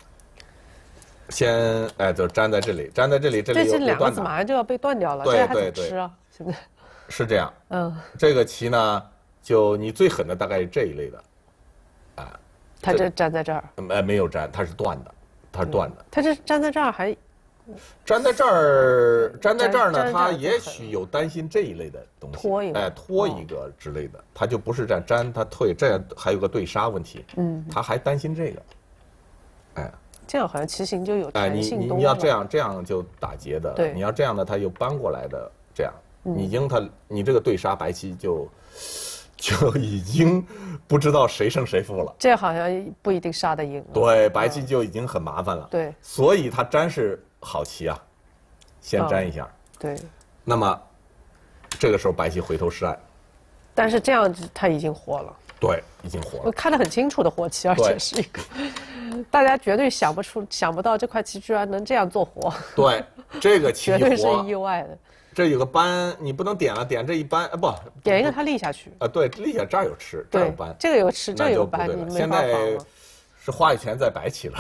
E: 先哎，就粘在这里，粘在这里，这里有
D: 这两个子马上就要被断掉了，这还怎么吃啊？现在
E: 是这样，
D: 嗯，
E: 这个棋呢，就你最狠的大概是这一类的，啊，
D: 它这粘在这儿，
E: 哎，没有粘，它是断的。它是断的，
D: 它这粘在这儿还
E: 粘在这儿，粘在这儿呢，它也许有担心这一类的东西，
D: 拖一个，
E: 哎，拖一个之类的，它就不是这样粘，它退，这样还有个对杀问题，嗯，他还担心这个，哎，
D: 这样好像棋形就有弹性
E: 多了。哎，你你你要这样，这样就打劫的，
D: 对，
E: 你要这样的，它又搬过来的，这样，已经它你这个对杀白棋就。就已经不知道谁胜谁负了，
D: 这好像不一定杀得赢。
E: 对，白棋就已经很麻烦了。
D: 对，
E: 所以它粘是好棋啊，先粘一下。
D: 对。
E: 那么，这个时候白棋回头是岸。
D: 但是这样子它已经活了。
E: 对，已经活了。
D: 我看得很清楚的活棋，而且是一个，大家绝对想不出、想不到这块棋居然能这样做活。
E: 对，这个棋
D: 绝对是意外的。
E: 这有个斑，你不能点了，点这一斑啊不，
D: 点一个它立下去
E: 啊，对，立下这儿有吃，这儿有斑，
D: 这个有吃，这有斑，你
E: 现在是话语权在白棋了，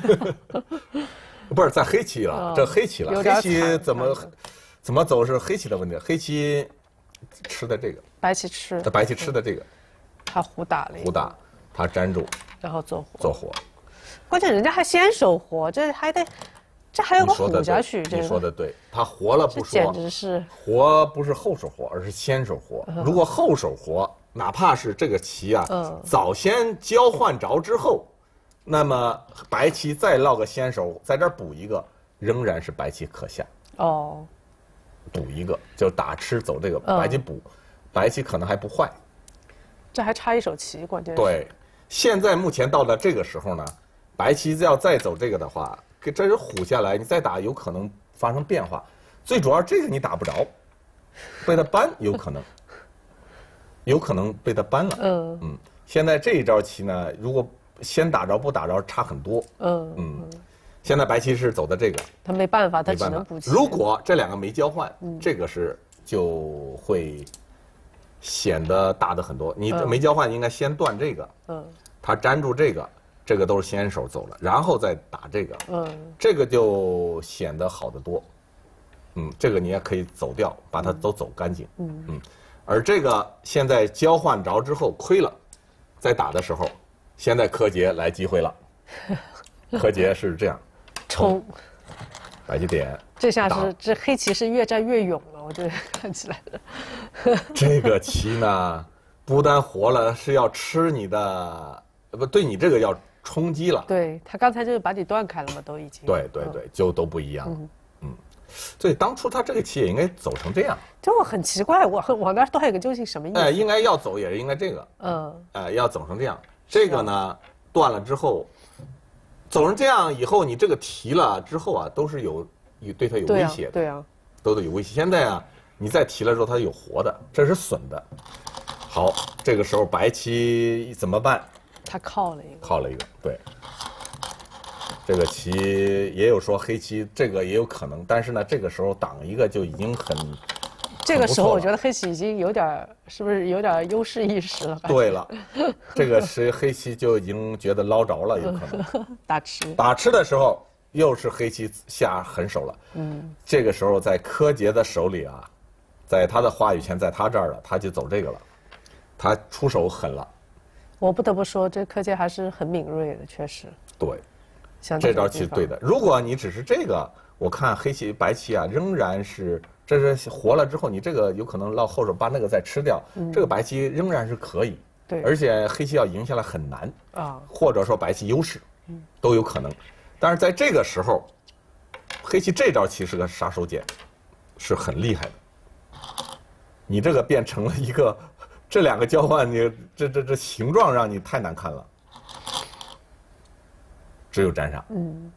E: 不是在黑棋了，这黑棋了，黑棋怎么怎么走是黑棋的问题，黑棋吃的这个，
D: 白棋吃，
E: 这白棋吃的这个，
D: 他胡打了，
E: 胡打，他粘住，
D: 然后做活，
E: 做活，
D: 关键人家还先手活，这还得。这还有个虎下去，
E: 你说的对，他活了不说，
D: 简直是
E: 活不是后手活，而是先手活。如果后手活，哪怕是这个棋啊，早先交换着之后，那么白棋再落个先手，在这儿补一个，仍然是白棋可下。
D: 哦，
E: 补一个就打吃走这个白棋补，白棋可能还不坏。
D: 这还差一手棋，关键是。
E: 对，现在目前到了这个时候呢，白棋要再走这个的话。给这人虎下来，你再打有可能发生变化。最主要这个你打不着，被他扳有可能，有可能被他扳了。嗯嗯，现在这一招棋呢，如果先打着不打着差很多。嗯嗯，现在白棋是走的这个，
D: 他没办法，他只能补棋。
E: 如果这两个没交换，嗯、这个是就会显得大的很多。你没交换，应该先断这个。嗯，他粘住这个。这个都是先手走了，然后再打这个，嗯，这个就显得好得多，嗯，这个你也可以走掉，把它都走干净，嗯嗯，而这个现在交换着之后亏了，在打的时候，现在柯洁来机会了，柯洁是这样，
D: 冲，
E: 白棋点，
D: 这下是这黑棋是越战越勇了，我觉得看起来，
E: 这个棋呢，不但活了，是要吃你的，不对你这个要。冲击了，
D: 对他刚才就是把你断开了嘛，都已经。
E: 对对对，就都不一样了。嗯，所以当初他这个棋也应该走成这样。
D: 就我很奇怪，我我那断一个究竟什么意思？
E: 哎，应该要走也是应该这个。嗯。哎，要走成这样，这个呢断了之后，走成这样以后，你这个提了之后啊，都是有有对他有威胁的。
D: 对啊。
E: 都得有威胁。现在啊，你再提了之后，它有活的，这是损的。好，这个时候白棋怎么办？
D: 他靠了一个，
E: 靠了一个，对。这个棋也有说黑棋这个也有可能，但是呢，这个时候挡一个就已经很
D: 这个时候我觉得黑棋已经有点，是不是有点优势意识了？
E: 对了，这个是黑棋就已经觉得捞着了，有可能
D: 打吃。
E: 打吃的时候又是黑棋下狠手了。嗯，这个时候在柯洁的手里啊，在他的话语权在他这儿了，他就走这个了，他出手狠了。
D: 我不得不说，这柯洁还是很敏锐的，确实。
E: 对，这招棋对的。如果你只是这个，我看黑棋白棋啊，仍然是这是活了之后，你这个有可能落后手把那个再吃掉，嗯、这个白棋仍然是可以。
D: 对，
E: 而且黑棋要赢下来很难啊，或者说白棋优势，嗯，都有可能。但是在这个时候，黑棋这招棋是个杀手锏，是很厉害的。你这个变成了一个。这两个交换，你这这这形状让你太难看了，只有粘上。嗯，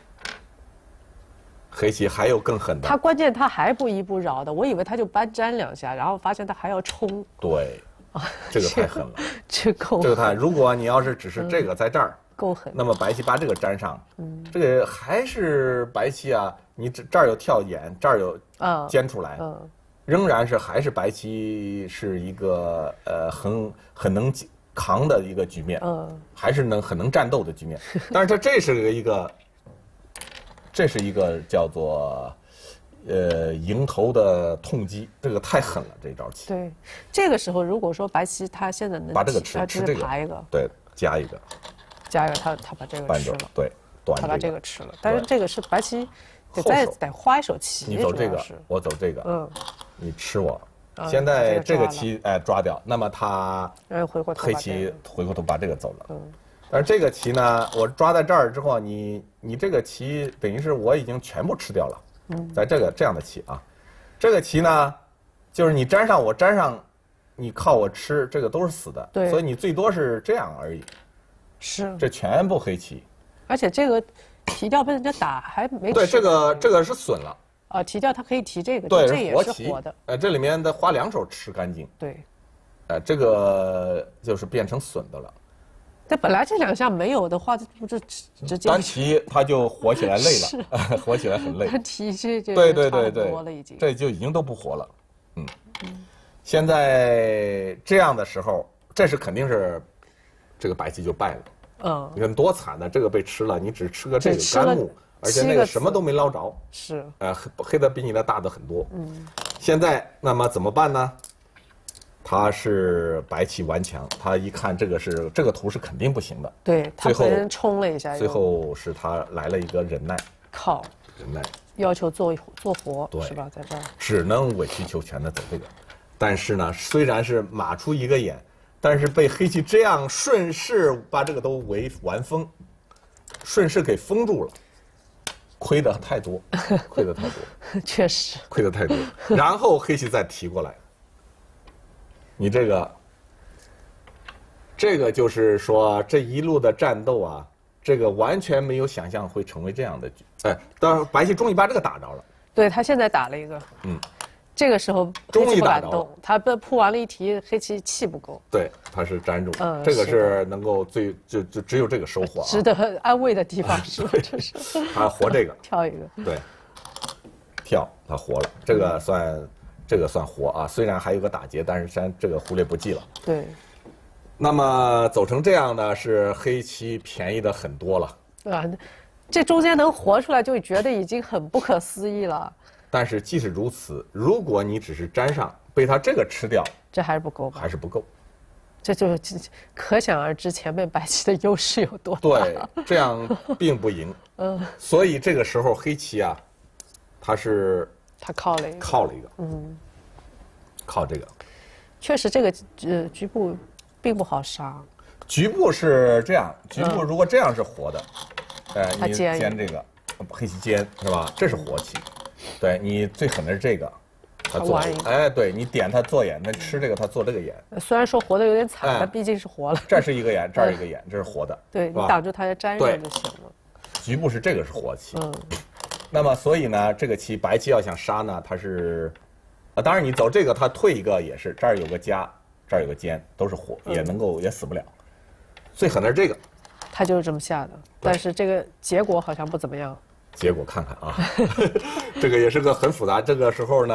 E: 黑棋还有更狠的。
D: 他关键他还不一步绕的，我以为他就搬粘两下，然后发现他还要冲。
E: 对，这个太狠了。
D: 这够。
E: 这个太，如果你要是只是这个在这儿，
D: 够狠。
E: 那么白棋把这个粘上，嗯，这个还是白棋啊，你这这儿有跳眼，这儿有啊尖出来，嗯。仍然是还是白棋是一个呃很很能扛的一个局面，嗯，还是能很能战斗的局面。但是这这是一个，这是一个叫做呃迎头的痛击，这个太狠了这招棋。
D: 对，这个时候如果说白棋他现在能
E: 把这个吃吃这个，
D: 爬一个，
E: 对，加一个，
D: 加一个，他他把这个吃了，
E: 对，短
D: 他把这个吃了，但是这个是白棋。得再得花一手棋，
E: 你走这个，我走这个，嗯，你吃我。现在这个棋哎抓掉，那么他黑棋回过头把这个走了。嗯，但是这个棋呢，我抓在这儿之后，你你这个棋等于是我已经全部吃掉了。嗯，在这个这样的棋啊，这个棋呢，就是你粘上我粘上，你靠我吃，这个都是死的。
D: 对，
E: 所以你最多是这样而已。
D: 是，
E: 这全部黑棋。
D: 而且这个。提掉被人家打还没
E: 对，这个这个是损了
D: 啊！提掉它可以提这个，
E: 对，
D: 这也是活的。
E: 呃，这里面的花两手吃干净。
D: 对，
E: 呃，这个就是变成损的了。
D: 这本来这两下没有的话，不就直接
E: 单提它就活起来累了，活起来很累。
D: 单提这就
E: 对对对对，
D: 多了已经，
E: 这就已经都不活了。嗯，现在这样的时候，这是肯定是这个白棋就败了。嗯，你看多惨的，这个被吃了，你只吃个这个干木，而且那个什么都没捞着。
D: 是，
E: 呃，黑黑的比你的大的很多。嗯，现在那么怎么办呢？他是白棋顽强，他一看这个是这个图是肯定不行的。
D: 对，他本人冲了一下，
E: 最后是他来了一个忍耐，
D: 靠
E: 忍耐，
D: 要求做做活，是吧？在这儿
E: 只能委曲求全的走这个，但是呢，虽然是马出一个眼。但是被黑棋这样顺势把这个都围完封，顺势给封住了，亏的太多，亏的太多，
D: 确实
E: 亏的太多。然后黑棋再提过来，你这个，这个就是说这一路的战斗啊，这个完全没有想象会成为这样的局。哎，当然白棋终于把这个打着了。
D: 对他现在打了一个，嗯。这个时候
E: 终于打到，
D: 他被扑完了一提，黑棋气不够。
E: 对，他是粘住，嗯，这个是能够最就就只有这个收获啊，
D: 值得安慰的地方是，这是
E: 他活这个
D: 跳一个，
E: 对，跳他活了，这个算这个算活啊，虽然还有个打劫，但是咱这个忽略不计了。
D: 对，
E: 那么走成这样呢，是黑棋便宜的很多了。
D: 啊，这中间能活出来，就觉得已经很不可思议了。
E: 但是即使如此，如果你只是粘上，被他这个吃掉，
D: 这还是不够吧？
E: 还是不够。
D: 这就可想而知前面白棋的优势有多大。
E: 对，这样并不赢。嗯。所以这个时候黑棋啊，他是
D: 他靠了一个，
E: 靠了一个，嗯，靠这个。
D: 确实，这个呃局部并不好杀。
E: 局部是这样，局部如果这样是活的，哎，你尖这个，黑棋尖是吧？这是活棋。对你最狠的是这个，他做哎，对你点他做眼，那吃这个他做这个眼。
D: 虽然说活的有点惨，但毕竟是活了。
E: 这是一个眼，这儿一个眼，这是活的。
D: 对你挡住他的粘上就行了。
E: 局部是这个是活棋。嗯。那么所以呢，这个棋白棋要想杀呢，它是，啊，当然你走这个，他退一个也是，这儿有个夹，这儿有个尖，都是活，也能够也死不了。最狠的是这个。
D: 他就是这么下的，但是这个结果好像不怎么样。
E: 结果看看啊，这个也是个很复杂。这个时候呢，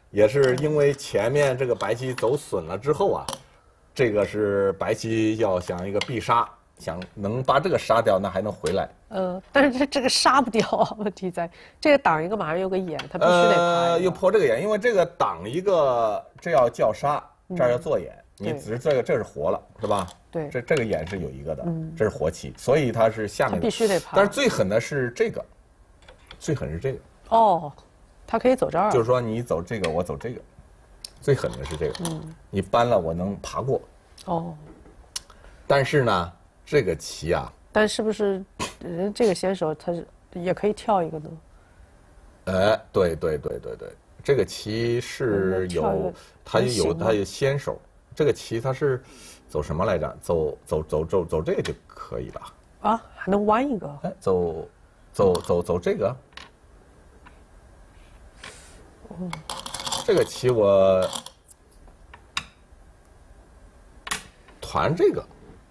E: 也是因为前面这个白棋走损了之后啊，这个是白棋要想一个必杀，想能把这个杀掉，那还能回来。
D: 呃，但是这个杀不掉啊，问题在这个挡一个马上有个眼，他必须得爬。
E: 呃，又破这个眼，因为这个挡一个，这要叫杀，这儿要做眼，嗯、你只是这个这是活了，是吧？
D: 对，
E: 这这个眼是有一个的，嗯、这是活棋，所以它是下面
D: 必须得爬。
E: 但是最狠的是这个，最狠是这个。
D: 哦，他可以走这儿。
E: 就是说你走这个，我走这个，最狠的是这个。嗯，你搬了，我能爬过。哦。但是呢，这个棋啊。
D: 但是不是，呃，这个先手他是也可以跳一个呢？
E: 哎，对对对对对，这个棋是有，它有它有先手，这个棋它是走什么来着？走走走走走这个就可以了。
D: 啊，还能弯一个？
E: 哎，走走走走这个。哦，这个棋我团这个。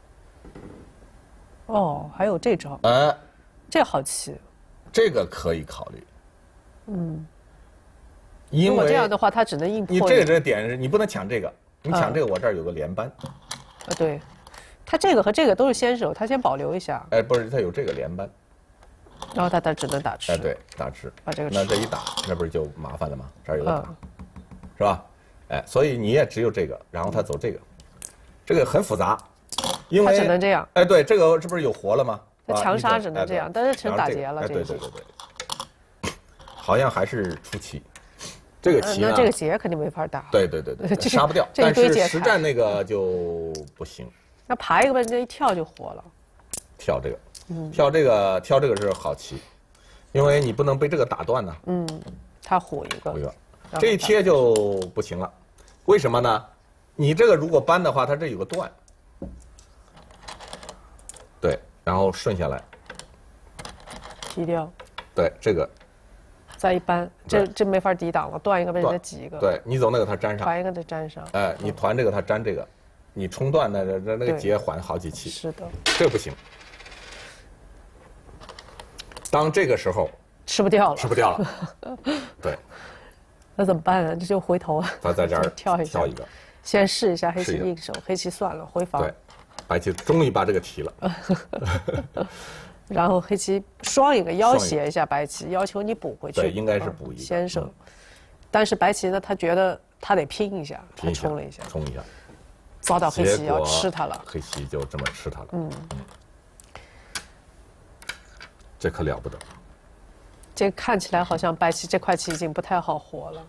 D: 哦，还有这招，
E: 哎，
D: 这好棋，
E: 这个可以考虑。嗯，因为
D: 如果这样的话，他只能硬破。
E: 你这个这个点是你不能抢这个，你抢这个，我这儿有个连扳。
D: 啊，对，他这个和这个都是先手，他先保留一下。
E: 哎，不是，他有这个连扳，
D: 然后他他只能打吃。
E: 哎，对，打吃，
D: 把这个
E: 那这一打，那不是就麻烦了吗？这儿有个打，是吧？哎，所以你也只有这个，然后他走这个，这个很复杂。因为
D: 他只能这样，
E: 哎，对，这个这不是有活了吗？
D: 强杀只能这样，但是成打劫了。
E: 哎，对对对对，好像还是出棋，这个棋
D: 呢，这个劫肯定没法打。
E: 对对对对，杀不掉。但是实战那个就不行。
D: 那爬一个问题，一跳就活了。
E: 跳这个，跳这个，跳这个是好棋，因为你不能被这个打断呢。
D: 嗯，他虎一个，
E: 虎一个，这一贴就不行了。为什么呢？你这个如果扳的话，它这有个断。对，然后顺下来，
D: 踢掉。
E: 对，这个
D: 再一扳，这这没法抵挡了，断一个被人家挤一个。
E: 对你走那个，它粘上；
D: 团一个再粘上。
E: 哎，你团这个，它粘这个，你冲断那那那个劫缓好几期。
D: 是的，
E: 这不行。当这个时候
D: 吃不掉了，
E: 吃不掉了。对，
D: 那怎么办呢？这就回头。
E: 他在这儿
D: 跳一下，
E: 跳一个，
D: 先试一下黑棋应手，黑棋算了，回防。
E: 对。白棋终于把这个提了，
D: 然后黑棋双一个要挟一下白棋，要求你补回去。
E: 对，应该是补一个
D: 先手。但是白棋呢，他觉得他得拼一下，他冲了一下，
E: 冲一下，
D: 遭到黑棋要吃他了。
E: 黑棋就这么吃他了。嗯，这可了不得。
D: 这看起来好像白棋这块棋已经不太好活了。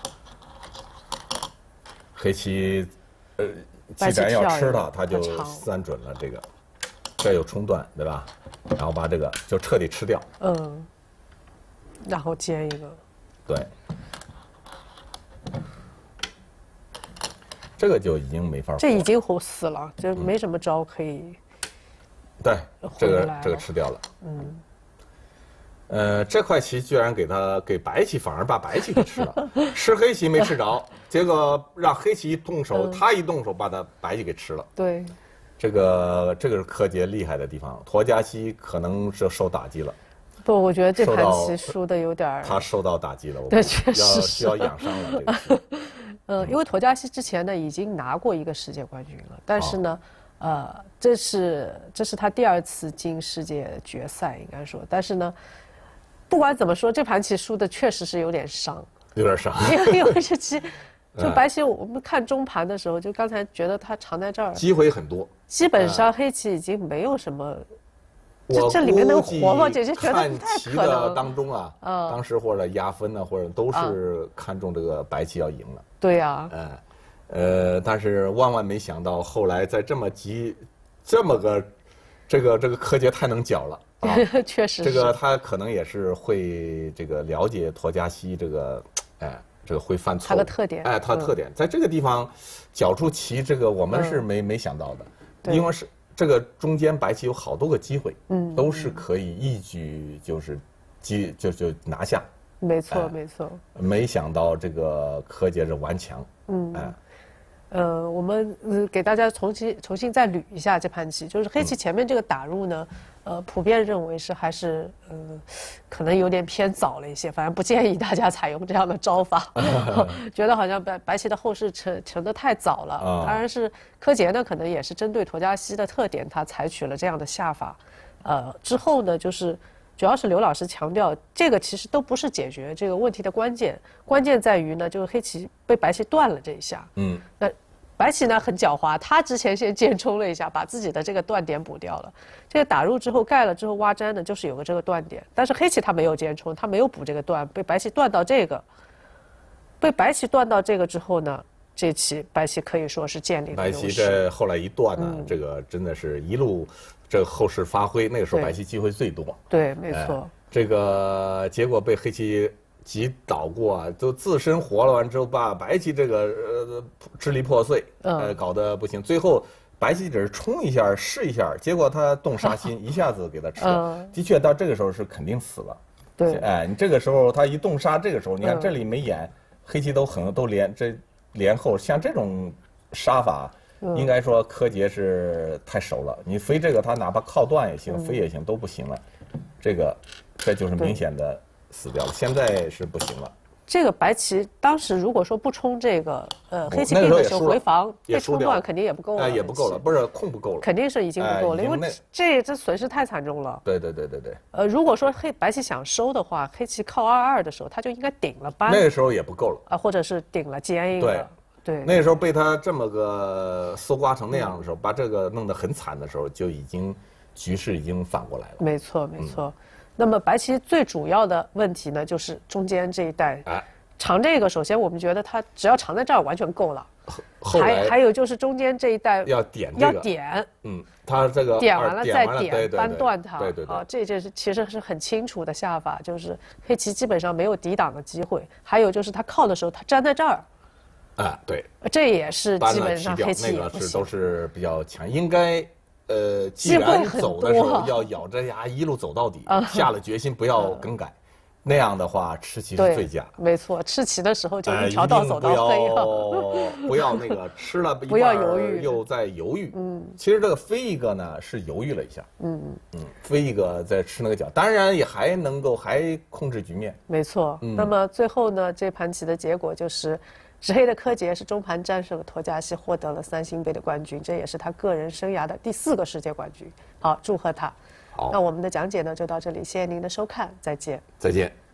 E: 黑棋，呃。既然要吃它，它就三准了。这个，这有冲断，对吧？然后把这个就彻底吃掉。
D: 嗯。然后接一个。
E: 对。这个就已经没法。
D: 这已经活死了，就没什么招可以。
E: 对，这个这个吃掉了。嗯。呃，这块棋居然给他给白棋，反而把白棋给吃了，吃黑棋没吃着，结果让黑棋一动手，他一动手把他白棋给吃了。
D: 对，
E: 这个这个是柯洁厉害的地方，沱嘉西可能是受打击了。
D: 不，我觉得这盘棋输的有点。
E: 他受到打击了，
D: 对，确实
E: 需要养伤了。这个。
D: 嗯，因为沱嘉西之前呢已经拿过一个世界冠军了，但是呢，呃，这是这是他第二次进世界决赛，应该说，但是呢。不管怎么说，这盘棋输的确实是有点伤，
E: 有点伤。
D: 因为因为这棋，就白棋，我们看中盘的时候，就刚才觉得它藏在这儿，
E: 机会很多。
D: 基本上黑棋已经没有什么，这这里面能活吗？姐姐觉得不太可能。
E: 当中啊，当时或者压分呢，或者都是看中这个白棋要赢了。
D: 对呀。
E: 哎，呃，但是万万没想到，后来在这么急，这么个，这个这个柯洁太能搅了。
D: 啊、确实，
E: 这个他可能也是会这个了解沱嘉西这个，哎，这个会犯错。
D: 他的特点，
E: 哎，他的特点，嗯、在这个地方搅出棋，这个我们是没、嗯、没想到的，因为是这个中间白棋有好多个机会，嗯，都是可以一举就是击就就拿下。
D: 没错，哎、没错。
E: 没想到这个柯洁是顽强，嗯，哎。
D: 呃，我们呃给大家重新重新再捋一下这盘棋，就是黑棋前面这个打入呢， 呃，普遍认为是还是呃，可能有点偏早了一些，反正不建议大家采用这样的招法，觉得好像白白棋的后势成成得太早了。哦、当然是柯洁呢，可能也是针对佗佳西的特点，他采取了这样的下法。呃，之后呢，就是主要是刘老师强调，这个其实都不是解决这个问题的关键，关键在于呢，就是黑棋被白棋断了这一下。嗯，那。白棋呢很狡猾，他之前先间冲了一下，把自己的这个断点补掉了。这个打入之后盖了之后挖粘呢，就是有个这个断点。但是黑棋他没有间冲，他没有补这个断，被白棋断到这个，被白棋断到这个之后呢，这棋白棋可以说是建立了优势。
E: 白棋这后来一断呢，嗯、这个真的是一路这个后势发挥，那个时候白棋机会最多。
D: 对，没错、呃。
E: 这个结果被黑棋。击倒过啊，就自身活了完之后，把白棋这个呃支离破碎，呃，搞得不行。最后白棋只是冲一下试一下，结果他动杀心，一下子给他吃了。的确，到这个时候是肯定死了。
D: 对，
E: 哎，你这个时候他一动杀，这个时候你看这里没眼，黑棋都很都连这连后，像这种杀法，应该说柯洁是太熟了。你飞这个，他哪怕靠断也行，飞也行，都不行了。这个这就是明显的。死掉了，现在是不行了。
D: 这个白棋当时如果说不冲这个，呃，黑棋变的时候回防被冲断肯定也不够了，
E: 哎，也不够了，不是空不够了，
D: 肯定是已经不够了，因为这这损失太惨重了。
E: 对对对对对。
D: 呃，如果说黑白棋想收的话，黑棋靠二二的时候，他就应该顶了扳，
E: 那个时候也不够了
D: 啊，或者是顶了坚硬的。对对。
E: 那个时候被他这么个搜刮成那样的时候，把这个弄得很惨的时候，就已经局势已经反过来了。
D: 没错没错。那么白棋最主要的问题呢，就是中间这一带，哎、长这个，首先我们觉得它只要长在这儿完全够了。还还有就是中间这一带
E: 要点、这
D: 个、要点，
E: 嗯，它这个
D: 点完了再点扳断它，
E: 对对对，
D: 啊，这就是其实是很清楚的下法，就是黑棋基本上没有抵挡的机会。还有就是它靠的时候，它粘在这儿，
E: 啊，对，
D: 这也是基本上黑棋也
E: 不行，那个是都是比较强，应该。呃，既然走的时候要咬着牙一路走到底，下了决心不要更改，那样的话吃棋是最佳。
D: 没错，吃棋的时候就一条道走到黑
E: 了。不要那个吃了一半又在犹豫。嗯，其实这个飞一个呢是犹豫了一下。嗯嗯，飞一个再吃那个角，当然也还能够还控制局面。
D: 没错。那么最后呢，这盘棋的结果就是。执黑的柯洁是中盘战胜了佗佳西，获得了三星杯的冠军，这也是他个人生涯的第四个世界冠军。好，祝贺他。好，那我们的讲解呢就到这里，谢谢您的收看，再见。
E: 再见。